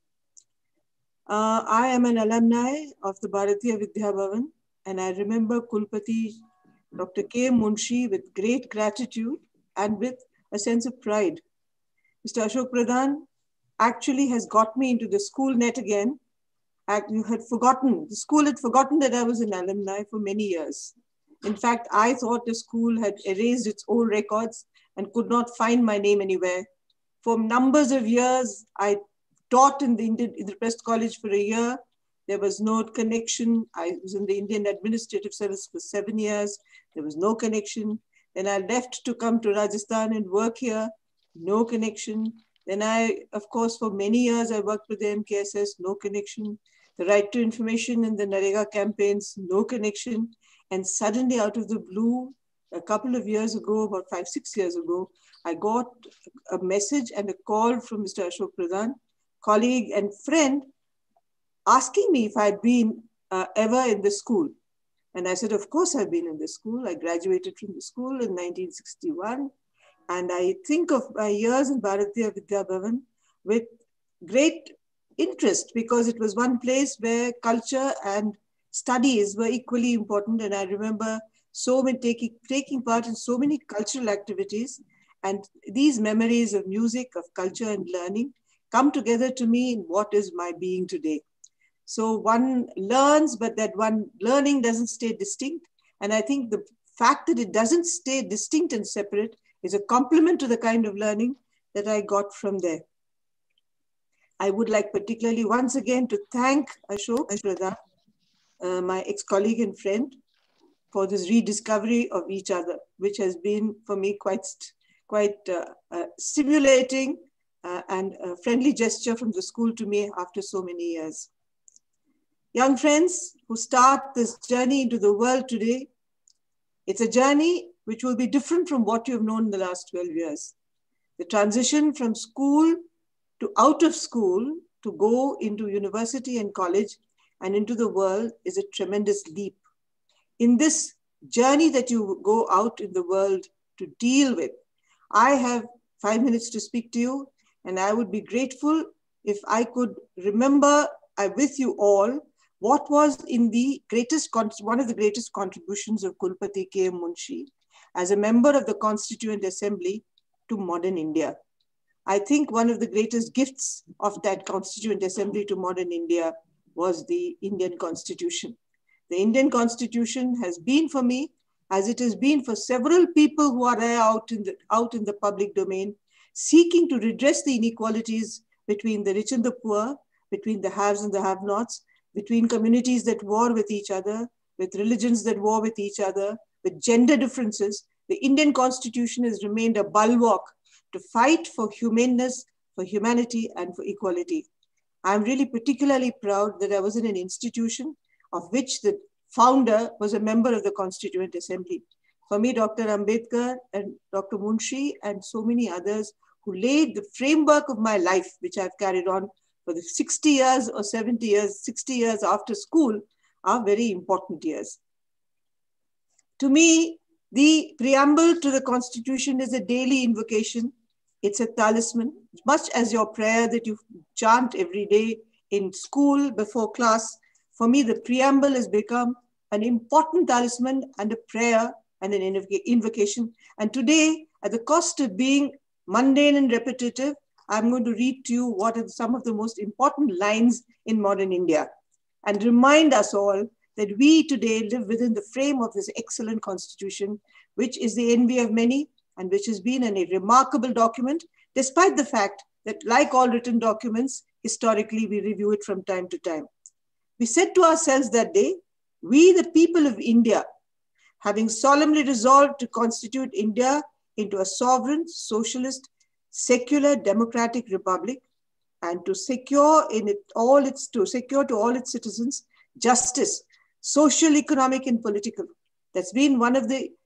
S5: Uh, I am an alumni of the Bharatiya Vidya Bhavan, and I remember Kulpati Doctor K. Munshi with great gratitude and with a sense of pride. Mister Ashok Pradhan actually has got me into the school net again. You had forgotten, the school had forgotten that I was an alumni for many years. In fact, I thought the school had erased its old records and could not find my name anywhere. For numbers of years, I taught in the Indian Indraprasth College for a year. There was no connection. I was in the Indian Administrative Service for seven years. There was no connection. Then I left to come to Rajasthan and work here. No connection. Then I, of course, for many years, I worked with the M K S S, no connection. The Right to Information and the NREGA campaigns, no connection. And suddenly out of the blue, a couple of years ago, about five, six years ago, I got a message and a call from Mister Ashok Pradhan, colleague and friend, asking me if I'd been uh, ever in the school. And I said, of course I've been in the school. I graduated from the school in nineteen sixty-one. And I think of my years in Bharatiya Vidya Bhavan with great interest, because it was one place where culture and studies were equally important. And I remember so many taking, taking part in so many cultural activities. And these memories of music, of culture and learning come together to me in what is my being today. So one learns, but that one learning doesn't stay distinct. And I think the fact that it doesn't stay distinct and separate is a complement to the kind of learning that I got from there. I would like particularly once again to thank Ashok Pradhan, uh, my ex-colleague and friend, for this rediscovery of each other, which has been for me quite, quite uh, uh, stimulating uh, and a friendly gesture from the school to me after so many years. Young friends who start this journey into the world today, it's a journey which will be different from what you've known in the last twelve years. The transition from school to out of school to go into university and college and into the world is a tremendous leap. In this journey that you go out in the world to deal with, I have five minutes to speak to you, and I would be grateful if I could remember uh, with you all what was in the greatest, one of the greatest contributions of Kulpati K. Munshi as a member of the Constituent Assembly to modern India. I think one of the greatest gifts of that Constituent Assembly to modern India was the Indian Constitution. The Indian Constitution has been for me, as it has been for several people who are out in the, out in the public domain, seeking to redress the inequalities between the rich and the poor, between the haves and the have-nots, between communities that war with each other, with religions that war with each other, with gender differences. The Indian Constitution has remained a bulwark to fight for humaneness, for humanity, and for equality. I'm really particularly proud that I was in an institution of which the founder was a member of the Constituent Assembly. For me, Doctor Ambedkar and Doctor Munshi and so many others who laid the framework of my life, which I've carried on for the sixty years or seventy years, sixty years after school, are very important years. To me, the preamble to the Constitution is a daily invocation. It's a talisman, much as your prayer that you chant every day in school before class. For me, the preamble has become an important talisman and a prayer and an invocation. And today, at the cost of being mundane and repetitive, I'm going to read to you what are some of the most important lines in modern India and remind us all that we today live within the frame of this excellent Constitution, which is the envy of many and which has been a remarkable document, despite the fact that, like all written documents, historically we review it from time to time. We said to ourselves that day, we the people of India, having solemnly resolved to constitute India into a sovereign, socialist, secular, democratic republic, and to secure in it all its to secure to all its citizens justice, social, economic, and political. That's been one of the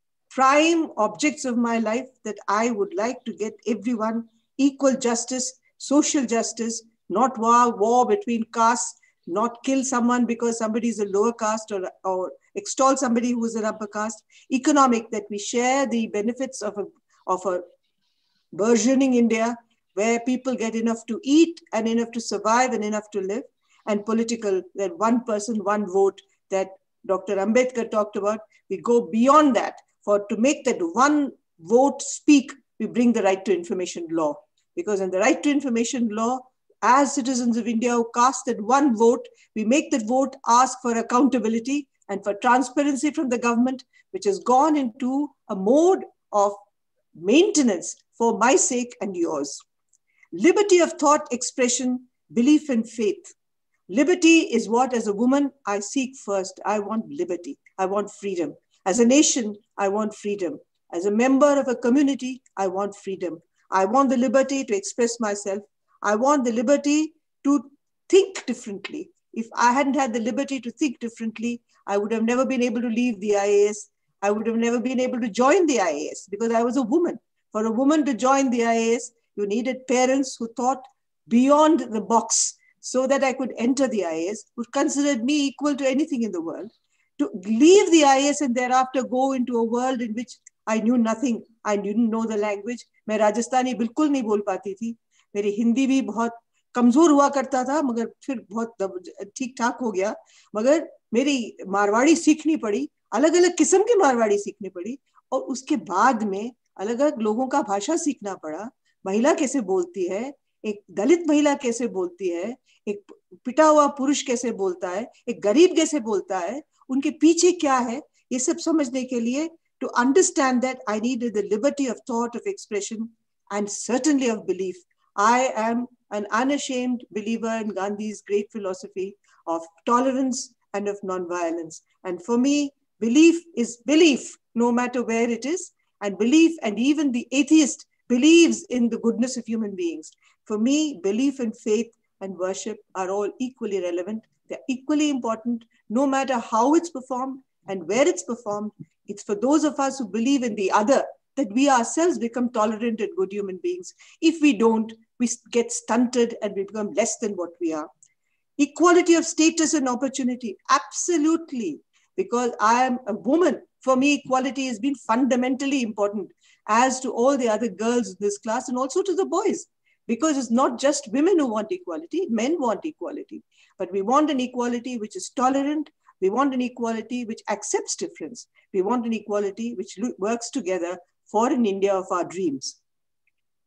S5: prime objects of my life, that I would like to get everyone equal justice, social justice, not war, war between castes, not kill someone because somebody is a lower caste or, or extol somebody who is an upper caste. Economic, that we share the benefits of a, of a burgeoning India where people get enough to eat and enough to survive and enough to live. And political, that one person, one vote that Doctor Ambedkar talked about. We go beyond that. For to make that one vote speak, we bring the right to information law. Because in the right to information law, as citizens of India who cast that one vote, we make that vote ask for accountability and for transparency from the government, which has gone into a mode of maintenance for my sake and yours. Liberty of thought, expression, belief and faith. Liberty is what, as a woman, I seek first. I want liberty. I want freedom. As a nation, I want freedom. As a member of a community, I want freedom. I want the liberty to express myself. I want the liberty to think differently. If I hadn't had the liberty to think differently, I would have never been able to leave the I A S. I would have never been able to join the I A S because I was a woman. For a woman to join the I A S, you needed parents who thought beyond the box so that I could enter the I A S, who considered me equal to anything in the world. To leave the I A S and thereafter go into a world in which I knew nothing. I didn't know the language. मैं राजस्थानी बिल्कुल नहीं बोल पाती थी. मेरी हिंदी भी बहुत कमजोर हुआ करता था, मगर फिर बहुत ठीक ठाक हो गया. मगर मेरी मारवाड़ी सीखनी पड़ी, अलग अलग किस्म की मारवाड़ी सीखनी पड़ी, और उसके बाद में अलग अलग लोगों का भाषा सीखना पड़ा. महिला कैसे बोलती है, एक दलित महिला कैसे बोलती है, एक पिटा हुआ पुरुष कैसे बोलता है, एक गरीब कैसे बोलता है, उनके पीछे क्या है, ये सब समझने के लिए, to understand that I needed the liberty of thought, of expression, and certainly of belief. I am an unashamed believer in Gandhi's great philosophy of tolerance and of non-violence. And for me, belief is belief, no matter where it is. And belief, and even the atheist believes in the goodness of human beings. For me, belief and faith and worship are all equally relevant. They're equally important, no matter how it's performed and where it's performed. It's for those of us who believe in the other that we ourselves become tolerant and good human beings. If we don't, we get stunted and we become less than what we are. Equality of status and opportunity, absolutely. Because I am a woman, for me, equality has been fundamentally important, as to all the other girls in this class and also to the boys. Because it's not just women who want equality, men want equality. But we want an equality which is tolerant. We want an equality which accepts difference. We want an equality which works together for an India of our dreams.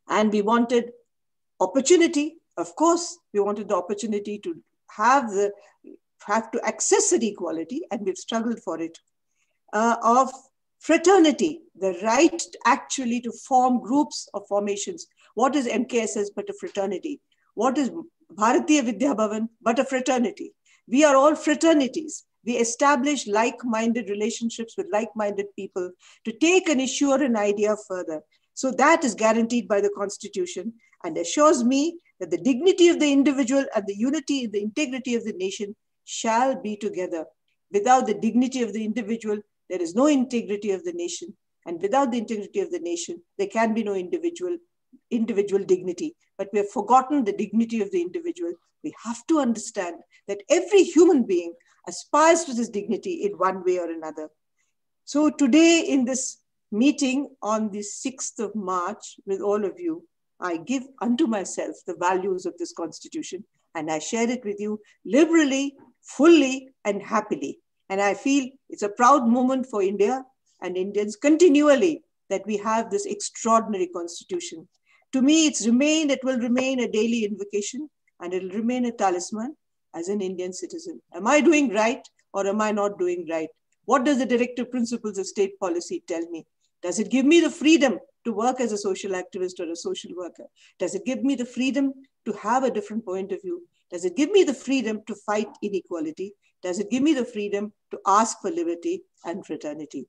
S5: And we wanted opportunity. Of course, we wanted the opportunity to have the have to access an equality, and we've struggled for it. Uh, of fraternity, the right actually to form groups of formations. What is M K S S but a fraternity? What is Bharatiya Vidya Bhavan but a fraternity? We are all fraternities. We establish like-minded relationships with like-minded people to take an issue or an idea further. So that is guaranteed by the Constitution and assures me that the dignity of the individual and the unity, the integrity of the nation shall be together. Without the dignity of the individual, there is no integrity of the nation. And without the integrity of the nation, there can be no individual, individual dignity. But we have forgotten the dignity of the individual. We have to understand that every human being aspires to this dignity in one way or another. So today in this meeting on the sixth of March with all of you, I give unto myself the values of this Constitution and I share it with you liberally, fully and happily. And I feel it's a proud moment for India and Indians continually that we have this extraordinary Constitution. To me, it's remain, it will remain a daily invocation and it will remain a talisman as an Indian citizen. Am I doing right or am I not doing right? What does the directive principles of state policy tell me? Does it give me the freedom to work as a social activist or a social worker? Does it give me the freedom to have a different point of view? Does it give me the freedom to fight inequality? Does it give me the freedom to ask for liberty and fraternity?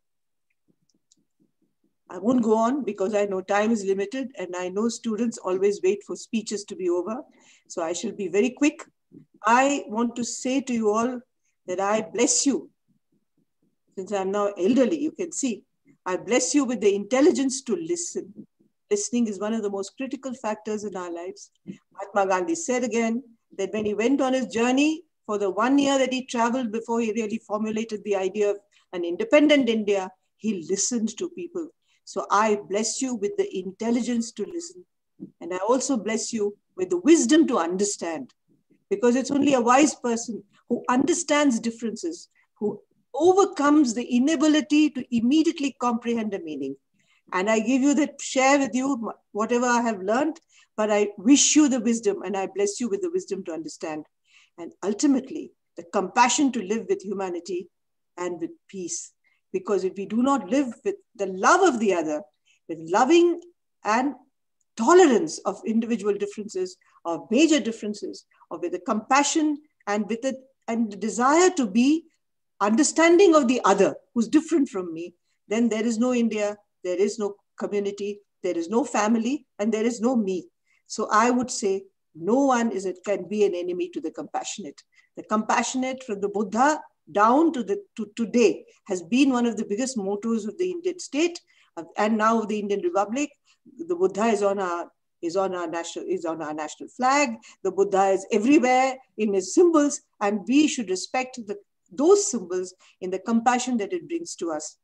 S5: I won't go on because I know time is limited and I know students always wait for speeches to be over. So I shall be very quick. I want to say to you all that I bless you. Since I'm now elderly, you can see, I bless you with the intelligence to listen. Listening is one of the most critical factors in our lives. Mahatma Gandhi said again that when he went on his journey for the one year that he traveled before he really formulated the idea of an independent India, he listened to people. So I bless you with the intelligence to listen. And I also bless you with the wisdom to understand. Because it's only a wise person who understands differences, who overcomes the inability to immediately comprehend a meaning. And I give you that, share with you whatever I have learned, but I wish you the wisdom and I bless you with the wisdom to understand. And ultimately, the compassion to live with humanity and with peace. Because if we do not live with the love of the other, with loving and tolerance of individual differences, of major differences, or with the compassion and with the, and the desire to be understanding of the other who's different from me, then there is no India, there is no community, there is no family, and there is no me. So I would say no one is it can be an enemy to the compassionate. The compassionate from the Buddha down to the to today has been one of the biggest mottos of the Indian state and now of the Indian Republic. The Buddha is on our is on our national is on our national flag. The Buddha is everywhere in his symbols, and we should respect the those symbols in the compassion that it brings to us.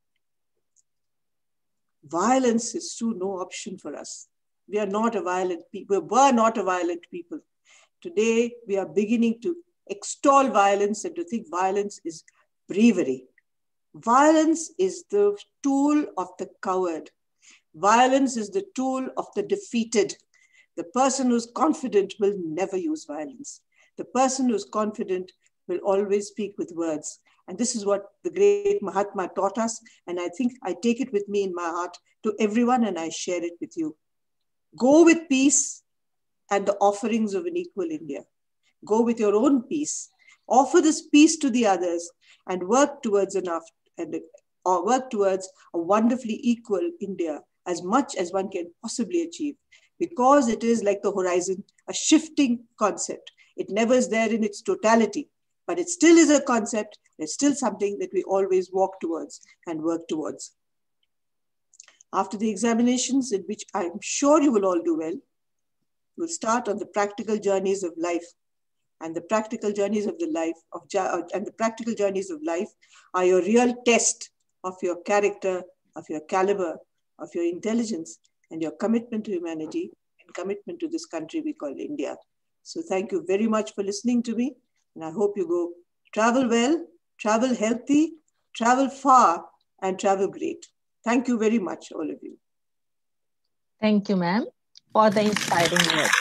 S5: Violence is too no option for us. We are not a violent people. We were not a violent people. Today, we are beginning to extol violence and to think violence is bravery. Violence is the tool of the coward. Violence is the tool of the defeated. The person who's confident will never use violence. The person who's confident will always speak with words. And this is what the great Mahatma taught us. And I think I take it with me in my heart to everyone and I share it with you. Go with peace and the offerings of an equal India. Go with your own peace. Offer this peace to the others and work towards enough and or work towards a wonderfully equal India as much as one can possibly achieve. Because it is like the horizon, a shifting concept. It never is there in its totality. But it still is a concept, it's still something that we always walk towards and work towards. After the examinations, in which I'm sure you will all do well, we'll start on the practical journeys of life. And the practical journeys of the life of and the practical journeys of life are your real test of your character, of your caliber, of your intelligence, and your commitment to humanity and commitment to this country we call India. So thank you very much for listening to me. And I hope you go travel well, travel healthy, travel far, and travel great. Thank you very much, all of you.
S2: Thank you, ma'am. for the inspiring words.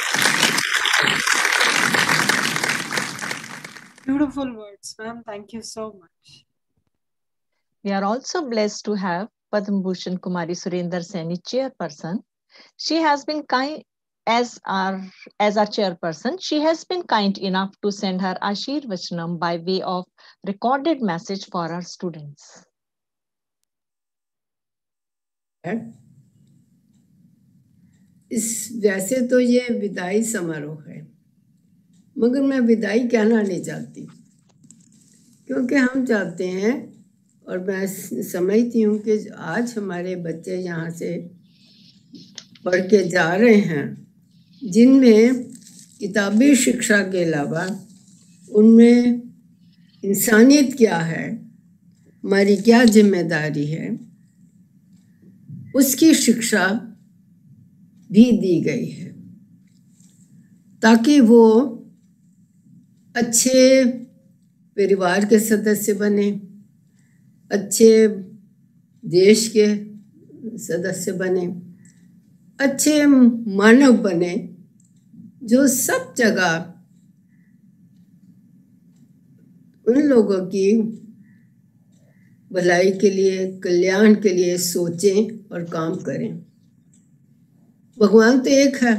S1: Beautiful words, ma'am. Thank you so much.
S2: We are also blessed to have Padma Bhushan Kumari Surinder Saini, chairperson. She has been kind, as our, as our chairperson, she has been kind enough to send her Ashirvachanam by way of recorded message for our students.
S12: इस वैसे तो ये विदाई समारोह है, मगर मैं विदाई कहना नहीं चाहती, क्योंकि हम चाहते हैं और मैं समझती हूँ कि आज हमारे बच्चे यहाँ से पढ़ के जा रहे हैं, जिनमें किताबी शिक्षा के अलावा उनमें इंसानियत क्या है, हमारी क्या जिम्मेदारी है, उसकी शिक्षा भी दी गई है, ताकि वो अच्छे परिवार के सदस्य बने, अच्छे देश के सदस्य बने, अच्छे मानव बने, जो सब जगह उन लोगों की भलाई के लिए, कल्याण के लिए सोचें और काम करें। भगवान तो एक है।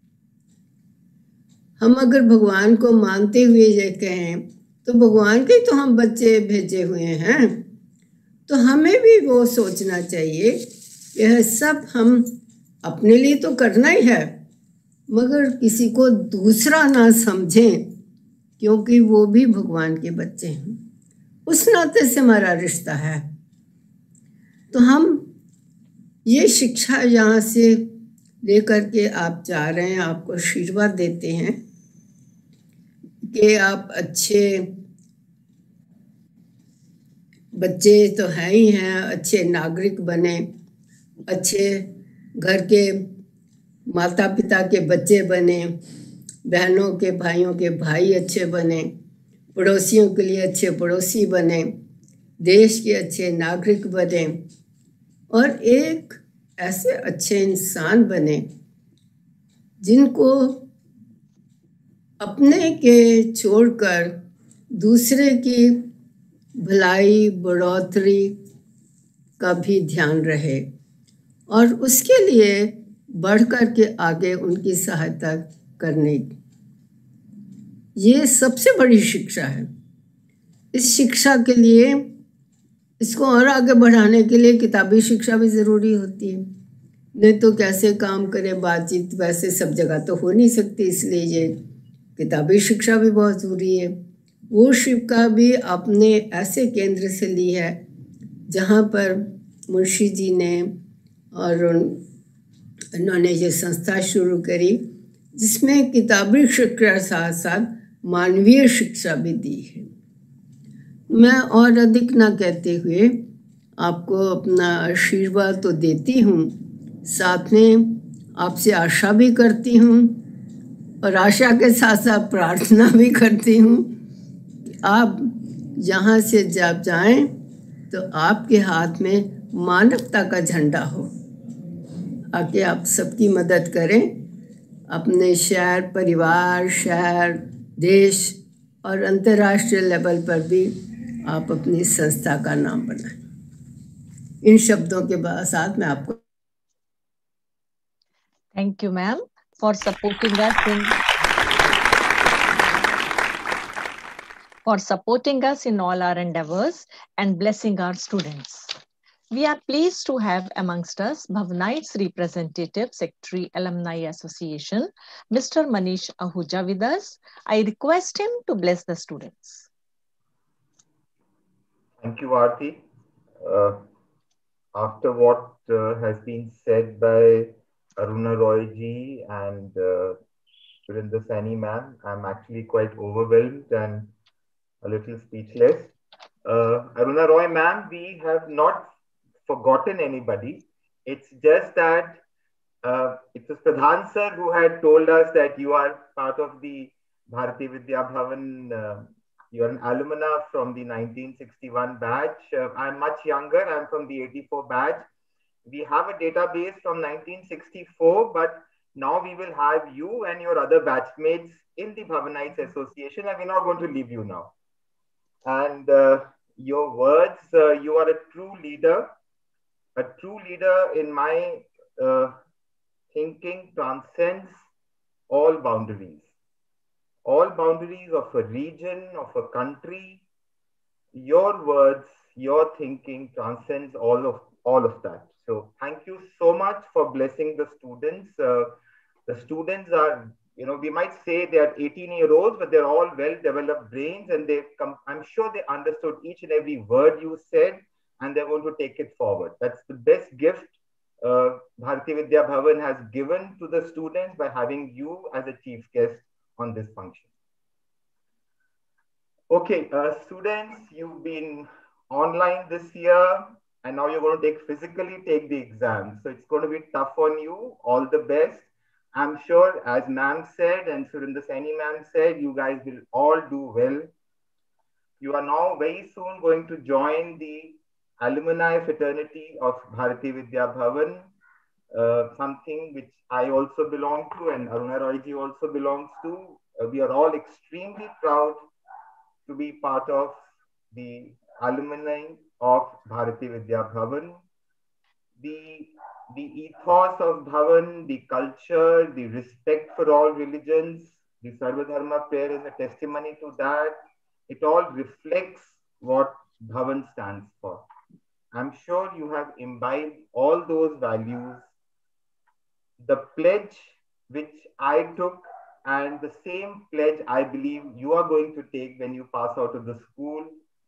S12: हम अगर भगवान को मानते हुए ये कहें तो भगवान के तो हम बच्चे भेजे हुए हैं, तो हमें भी वो सोचना चाहिए कि यह सब हम अपने लिए तो करना ही है, मगर किसी को दूसरा ना समझें, क्योंकि वो भी भगवान के बच्चे हैं। उस नाते से हमारा रिश्ता है। तो हम ये शिक्षा यहाँ से लेकर के आप जा रहे हैं, आपको आशीर्वाद देते हैं कि आप अच्छे बच्चे तो हैं ही हैं, अच्छे नागरिक बने, अच्छे घर के माता पिता के बच्चे बने, बहनों के भाइयों के भाई अच्छे बने, पड़ोसियों के लिए अच्छे पड़ोसी बने, देश के अच्छे नागरिक बने और एक ऐसे अच्छे इंसान बने जिनको अपने के छोड़कर दूसरे की भलाई बढ़ोतरी का भी ध्यान रहे और उसके लिए बढ़ कर के आगे उनकी सहायता करने की। ये सबसे बड़ी शिक्षा है। इस शिक्षा के लिए, इसको और आगे बढ़ाने के लिए किताबी शिक्षा भी ज़रूरी होती है, नहीं तो कैसे काम करें, बातचीत वैसे सब जगह तो हो नहीं सकती, इसलिए ये किताबी शिक्षा भी बहुत ज़रूरी है। वो शिक्षा भी आपने ऐसे केंद्र से ली है जहाँ पर मुंशी जी ने और उन्होंने ये संस्था शुरू करी जिसमें किताबी शिक्षा साथ साथ मानवीय शिक्षा भी दी है। मैं और अधिक ना कहते हुए आपको अपना आशीर्वाद तो देती हूँ, साथ में आपसे आशा भी करती हूँ और आशा के साथ साथ प्रार्थना भी करती हूँ कि आप यहाँ से जब जाएं तो आपके हाथ में मानवता का झंडा हो, आके आप सबकी मदद करें, अपने शहर, परिवार, शहर, देश और अंतर्राष्ट्रीय लेवल पर भी आप अपनी संस्था का नाम बनाएं। इन शब्दों के साथ मैं आपको
S2: thank you ma'am for supporting us in for supporting us in all our endeavors and blessing our students. We are pleased to have amongst us Bhavnite's representative, Secretary, Alumni Association, Mister Manish Ahuja with us. I request him to bless the students.
S13: Thank you, Aarti. Uh, after what uh, has been said by Aruna Roy ji and uh, Surinder Saini ma'am, I'm actually quite overwhelmed and a little speechless. Uh, Aruna Roy ma'am, we have not forgotten anybody. It's just that uh, it was Pradhan sir who had told us that you are part of the Bharati Vidya Bhavan. Uh, you're an alumna from the nineteen sixty-one batch. Uh, I'm much younger. I'm from the eighty-four batch. We have a database from nineteen sixty-four, but Now we will have you and your other batchmates in the Bhavanites Association, and we're not going to leave you now. And uh, your words, uh, you are a true leader. A true leader, in my uh, thinking, transcends all boundaries. All boundaries of a region, of a country. Your words, your thinking transcends all of all of that. So thank you so much for blessing the students. Uh, the students are, you know, we might say they are eighteen year olds, but they're all well developed brains, and they come, I'm sure they understood each and every word you said, and they're going to take it forward. That's the best gift uh, Bharati Vidya Bhavan has given to the students by having you as a chief guest on this function. Okay, uh, students, you've been online this year, and now you're going to take physically take the exam. So it's going to be tough on you. All the best. I'm sure, as ma'am said and Surinder Saini ma'am said, you guys will all do well. You are now very soon going to join the alumni fraternity of Bharati Vidya Bhavan, uh, something which I also belong to and Aruna Roy ji also belongs to. Uh, we are all extremely proud to be part of the alumni of Bharati Vidya Bhavan. The, the ethos of Bhavan, the culture, the respect for all religions, the Sarva Dharma prayer is a testimony to that. It all reflects what Bhavan stands for. I'm sure you have imbibed all those values. The pledge which I took, and the same pledge I believe you are going to take when you pass out of the school.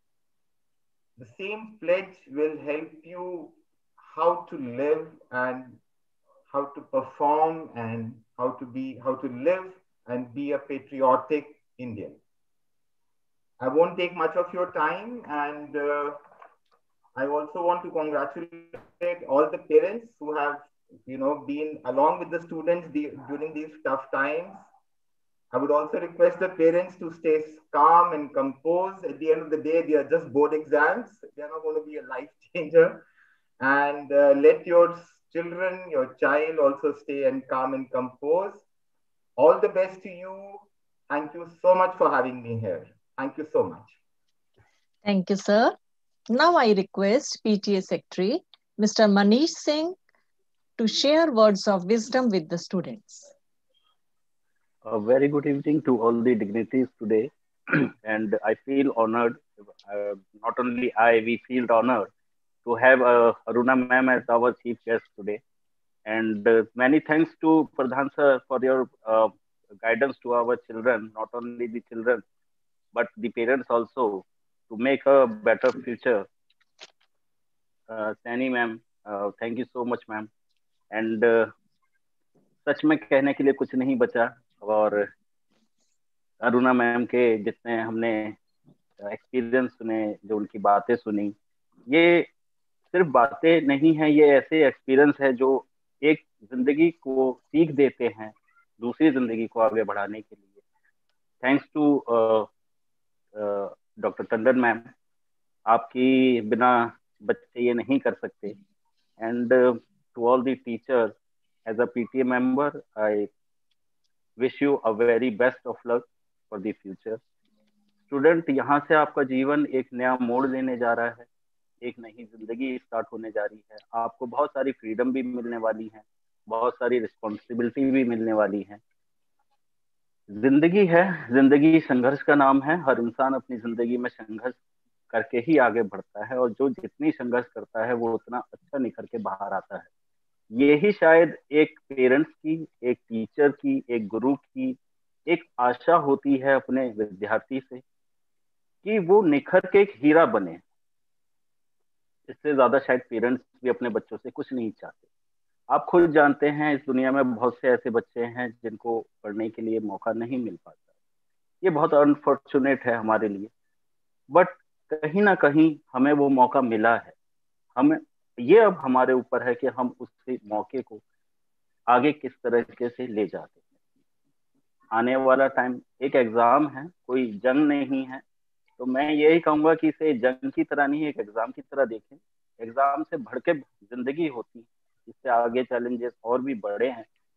S13: The same pledge will help you how to live and how to perform and how to be, how to live and be a patriotic Indian. I won't take much of your time, and uh, I also want to congratulate all the parents who have, you know, been along with the students during these tough times. I would also request the parents to stay calm and composed. At the end of the day, they are just board exams. They are not going to be a life changer. And uh, let your children, your child also stay and calm and composed. All the best to you. Thank you so much for having me here. Thank you so much.
S2: Thank you, sir. Now I request P T A Secretary, Mister Manish Singh, to share words of wisdom with the students.
S14: A very good evening to all the dignitaries today. And I feel honored, uh, not only I, we feel honored to have uh, Aruna ma'am as our chief guest today. And uh, many thanks to Pradhan sir for your uh, guidance to our children, not only the children, but the parents also, to make a better future. Uh, Saini ma'am, uh, thank you so much ma'am. And uh, सच में कहने के लिए कुछ नहीं बचा, और Aruna ma'am के जितने हमने एक्सपीरियंस सुने, जो उनकी बातें सुनी, ये सिर्फ बातें नहीं है, ये ऐसे एक्सपीरियंस है जो एक जिंदगी को सीख देते हैं दूसरी जिंदगी को आगे बढ़ाने के लिए. Thanks to doctor Tandon ma'am, आपकी बिना बच्चे ये नहीं कर सकते. And to all the teachers, as a P T A member, I wish you a very best of luck for the future. Student, यहाँ से आपका जीवन एक नया मोड़ लेने जा रहा है, एक नई जिंदगी स्टार्ट होने जा रही है. आपको बहुत सारी फ्रीडम भी मिलने वाली है, बहुत सारी रिस्पॉन्सिबिलिटी भी मिलने वाली है. जिंदगी है, जिंदगी संघर्ष का नाम है. हर इंसान अपनी जिंदगी में संघर्ष करके ही आगे बढ़ता है, और जो जितनी संघर्ष करता है वो उतना अच्छा निखर के बाहर आता है. यही शायद एक पेरेंट्स की, एक टीचर की, एक गुरु की एक आशा होती है अपने विद्यार्थी से, कि वो निखर के एक हीरा बने. इससे ज्यादा शायद पेरेंट्स भी अपने बच्चों से कुछ नहीं चाहते. आप खुद जानते हैं, इस दुनिया में बहुत से ऐसे बच्चे हैं जिनको पढ़ने के लिए मौका नहीं मिल पाता. ये बहुत अनफॉर्चुनेट है हमारे लिए, बट कहीं ना कहीं हमें वो मौका मिला है. हमें ये अब हमारे ऊपर है कि हम उस मौके को आगे किस तरीके से ले जाते हैं. आने वाला टाइम एक एग्जाम है, कोई जंग नहीं है. तो मैं यही कहूंगा कि इसे जंग की तरह नहीं, एक एग्जाम की तरह देखें. एग्जाम से बढ़ के जिंदगी होती है, इससे आगे चैलेंजेस और भी बड़े हैं,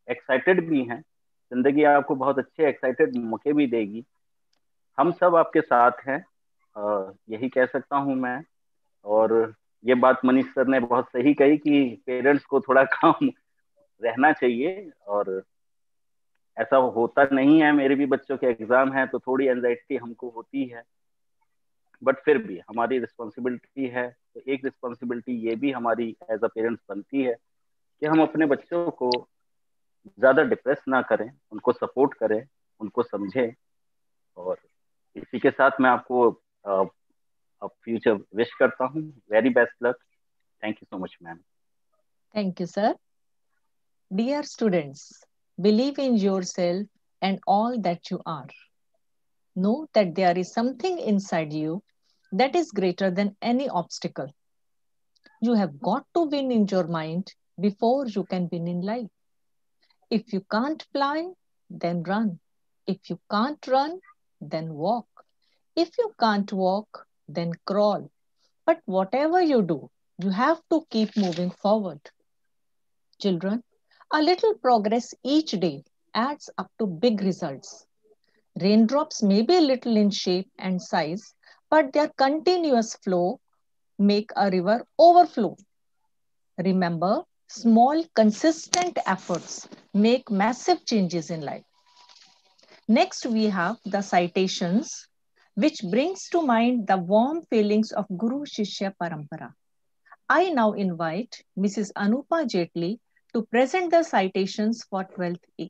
S14: एक्साइटेड भी हैं, जिंदगी आपको बहुत अच्छे एक्साइटेड मौके भी देगी। हम सब आपके साथ हैं, आ, यही कह सकता हूं मैं। और ये बात मनीष सर ने बहुत सही कही कि पेरेंट्स को थोड़ा काम रहना चाहिए, और ऐसा होता नहीं है। मेरे भी बच्चों के एग्जाम हैं तो थोड़ी एंजाइटी हमको होती है, बट फिर भी हमारी रिस्पॉन्सिबिलिटी है। तो एक रिस्पॉन्सिबिलिटी ये भी हमारी एज अ पेरेंट्स बनती है कि हम अपने बच्चों को ज्यादा डिप्रेस ना करें, उनको सपोर्ट करें, उनको समझें। और इसी के साथ मैं आपको फ्यूचर विश करता हूँ। Very best luck. Thank you so much ma'am.
S2: Thank you, sir. Dear students, believe in yourself and all that you are. Know that there is something inside you that is greater than any obstacle. You have got to win in your mind before you can win in life. If you can't fly, then run. If you can't run, then walk. If you can't walk, then crawl. But whatever you do, you have to keep moving forward. Children, a little progress each day adds up to big results. Raindrops may be little in shape and size, but their continuous flow make a river overflow. Remember, small, consistent efforts make massive changes in life. Next, we have the citations, which brings to mind the warm feelings of Guru Shishya Parampara. I now invite Missus Anupa Jetli to present the citations for twelfth A.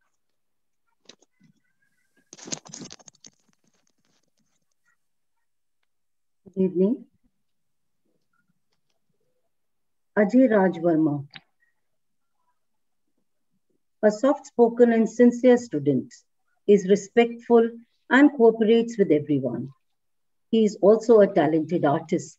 S15: Good evening. Ajay Raj Verma, a soft-spoken and sincere student, is respectful and cooperates with everyone. He is also a talented artist.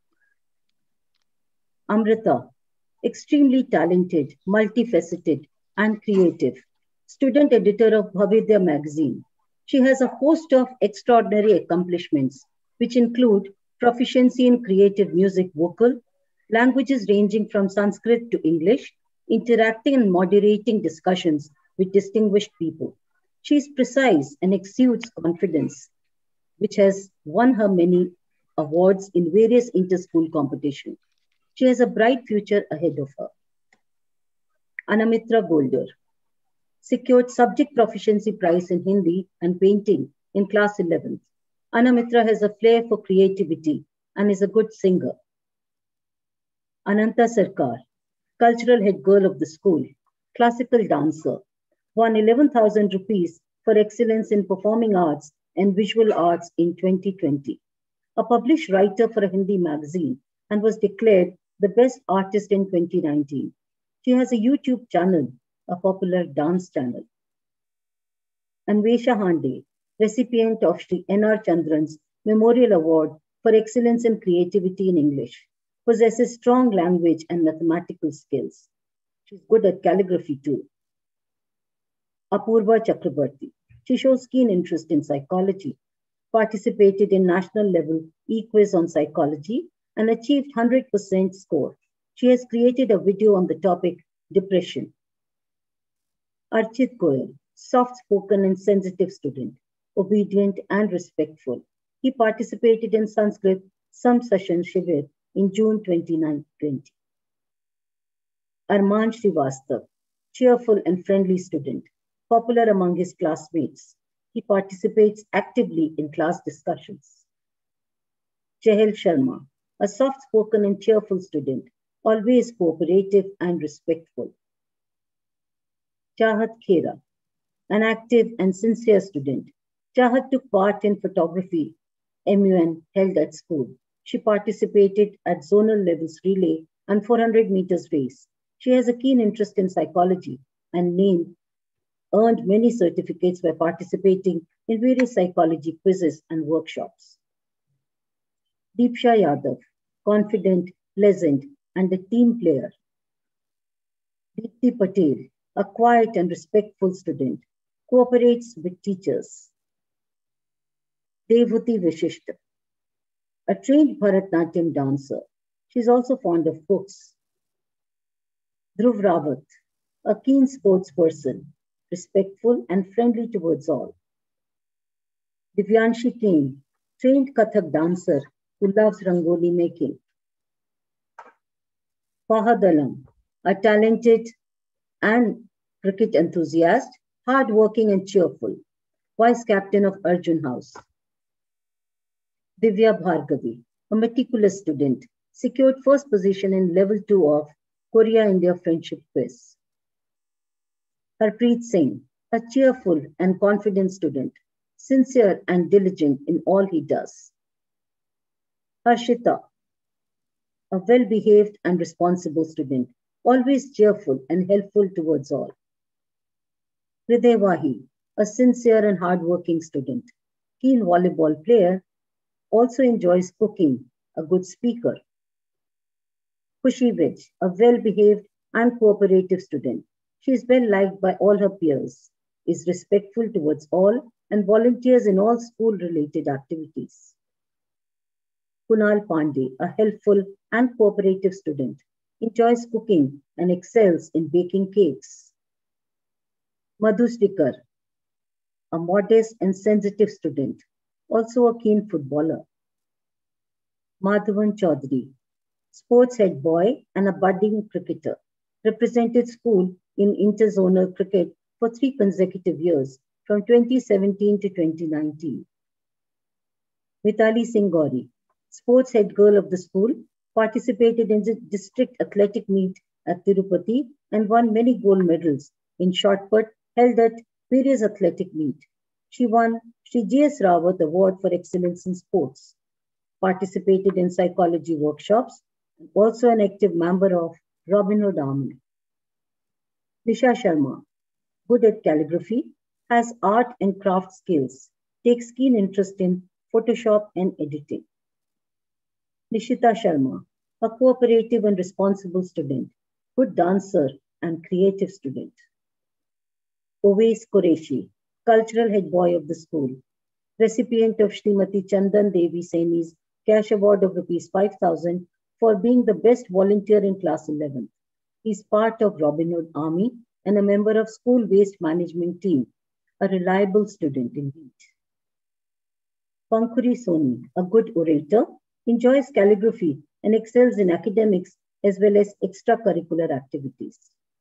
S15: Amrita, extremely talented, multifaceted, and creative, student editor of Bhavidya magazine. She has a host of extraordinary accomplishments, which include proficiency in creative music vocal, languages ranging from Sanskrit to English, interacting and moderating discussions with distinguished people. She is precise and exudes confidence, which has won her many awards in various inter-school competitions. She has a bright future ahead of her. Anamitra Golder secured subject proficiency prize in Hindi and painting in class eleventh. Anamitra has a flair for creativity and is a good singer. Ananta Sarkar, cultural head girl of the school, classical dancer, won eleven thousand rupees for excellence in performing arts and visual arts in twenty twenty. A published writer for a Hindi magazine and was declared the best artist in twenty nineteen. She has a YouTube channel, a popular dance channel. Anvesha Hande, recipient of Shri N R Chandran's Memorial Award for Excellence in Creativity in English, possesses strong language and mathematical skills. She's good at calligraphy too. Apurva Chakrabarti, she shows keen interest in psychology, participated in national level e-quiz on psychology, and achieved one hundred percent score. She has created a video on the topic depression. Archit Goyal, soft-spoken and sensitive student, obedient and respectful. He participated in Sanskrit Samsashan Shivir in June twenty twenty. Arman Srivastav, cheerful and friendly student, popular among his classmates. He participates actively in class discussions. Chehel Sharma, a soft-spoken and cheerful student, always cooperative and respectful. Chahat Khera, an active and sincere student. Chahat took part in photography M U N held at school. She participated at zonal levels relay and four hundred meters race. She has a keen interest in psychology and named, earned many certificates by participating in various psychology quizzes and workshops. Deepsha Yadav, confident, pleasant, and a team player. Deepti Patel, a quiet and respectful student, cooperates with teachers. Devhuti Vishishta, a trained Bharatnatyam dancer. She's also fond of books. Dhruv Rawat, a keen sports person, respectful and friendly towards all. Divyanshi King, trained Kathak dancer who loves rangoli making. Fahad Alam, a talented and cricket enthusiast, hard-working and cheerful, vice captain of Arjun House. Divya Bhargavi, a meticulous student, secured first position in level two of Korea-India Friendship Quiz. Harpreet Singh, a cheerful and confident student, sincere and diligent in all he does. Harshita, a well-behaved and responsible student, always cheerful and helpful towards all. Hriday Wahi, a sincere and hardworking student, keen volleyball player, also enjoys cooking, a good speaker. Khushi Vij, a well-behaved and cooperative student. She is well liked by all her peers, is respectful towards all, and volunteers in all school-related activities. Kunal Pandey, a helpful and cooperative student, enjoys cooking and excels in baking cakes. Madhu Stikar, a modest and sensitive student, also a keen footballer. Madhavan Chaudhary, sports head boy and a budding cricketer, represented school in interzonal cricket for three consecutive years from twenty seventeen to twenty nineteen. Mitali Singh Gauri, sports head girl of the school, participated in the district athletic meet at Tirupati and won many gold medals in shot put held at various athletic meet. She won Shri G S Rawat Award for Excellence in Sports, participated in psychology workshops, and also an active member of Robin Hood Army. Nisha Sharma, good at calligraphy, has art and craft skills, takes keen interest in Photoshop and editing. Nishita Sharma, a cooperative and responsible student, good dancer and creative student. Owais Qureshi, cultural head boy of the school, recipient of Srimati Chandan Devi Saini's cash award of rupees five thousand for being the best volunteer in class eleven. He is part of Robin Hood Army and a member of school waste management team, a reliable student indeed. Pankhuri Soni, a good orator, enjoys calligraphy and excels in academics as well as extracurricular activities.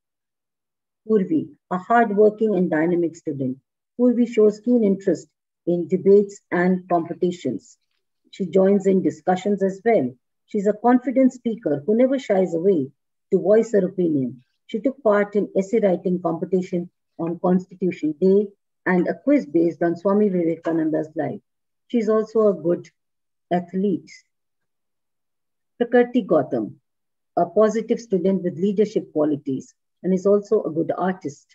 S15: Purvi, a hardworking and dynamic student. Purvi shows keen interest in debates and competitions. She joins in discussions as well. She's a confident speaker who never shies away to voice her opinion. She took part in essay writing competition on Constitution Day and a quiz based on Swami Vivekananda's life. She's also a good athlete. Prakriti Gautam, a positive student with leadership qualities and is also a good artist.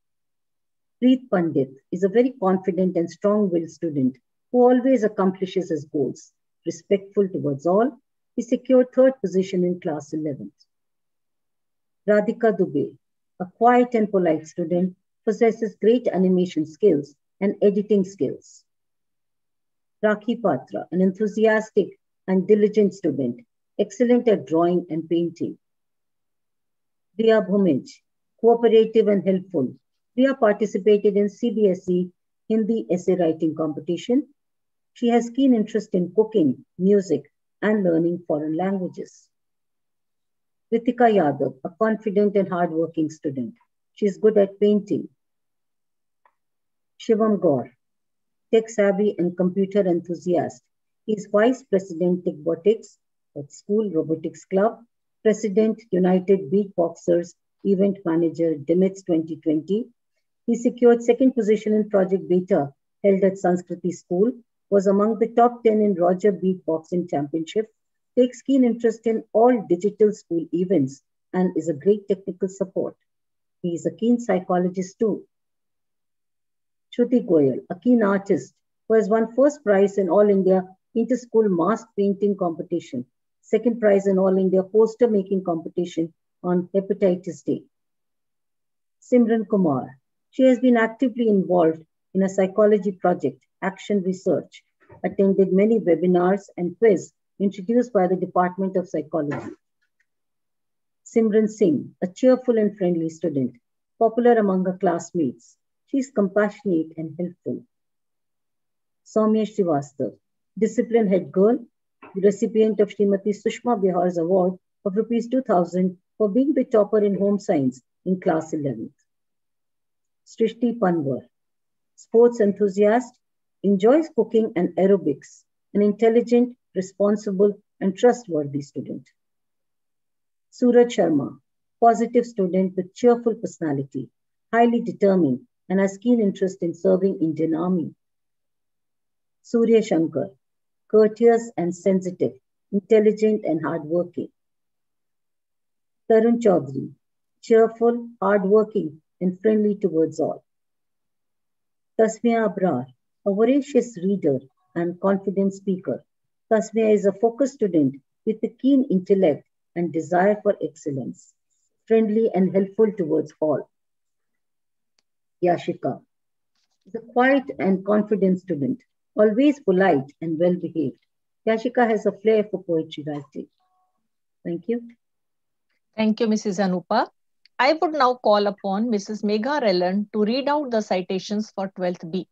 S15: Preet Pandit is a very confident and strong-willed student who always accomplishes his goals, respectful towards all. He secured third position in class eleventh. Radhika Dubey, a quiet and polite student, possesses great animation skills and editing skills. Rakhi Patra, an enthusiastic and diligent student, excellent at drawing and painting. Riya Bhumij, cooperative and helpful. Riya participated in C B S E Hindi essay writing competition. She has keen interest in cooking, music, and learning foreign languages. Ritika Yadav, a confident and hardworking student. She is good at painting. Shivam Gaur, tech-savvy and computer enthusiast. He is Vice President Techbotics at School Robotics Club, President United Beatboxers, Event Manager DEMETS twenty twenty. He secured second position in Project Beta held at Sanskriti School, was among the top ten in Roger Beatboxing Championship, takes keen interest in all digital school events, and is a great technical support. He is a keen psychologist too. Shruti Goyal, a keen artist who has won first prize in All India Inter-School Mask Painting Competition, second prize in All India Poster Making Competition on Hepatitis Day. Simran Kumar, she has been actively involved in a psychology project, Action Research, attended many webinars and quiz introduced by the Department of Psychology. Simran Singh, a cheerful and friendly student, popular among her classmates. She is compassionate and helpful. Soumya Srivastava, discipline head girl, the recipient of Srimati Sushma Bihar's award of rupees two thousand for being the topper in home science in class eleventh. Srishti Panwar, sports enthusiast, enjoys cooking and aerobics, an intelligent, responsible, and trustworthy student. Suraj Sharma, positive student with cheerful personality, highly determined, and has keen interest in serving Indian Army. Surya Shankar, courteous and sensitive, intelligent and hardworking. Tarun Chaudhary, cheerful, hardworking, and friendly towards all. Tasmia Abrar, a voracious reader and confident speaker. Tasmia is a focused student with a keen intellect and desire for excellence, friendly and helpful towards all. Yashika is a quiet and confident student, always polite and well-behaved. Yashika has a flair for poetry writing. Thank you.
S2: Thank you, Missus Anupa. I would now call upon Missus Megha Rellan to read out the citations for twelfth B.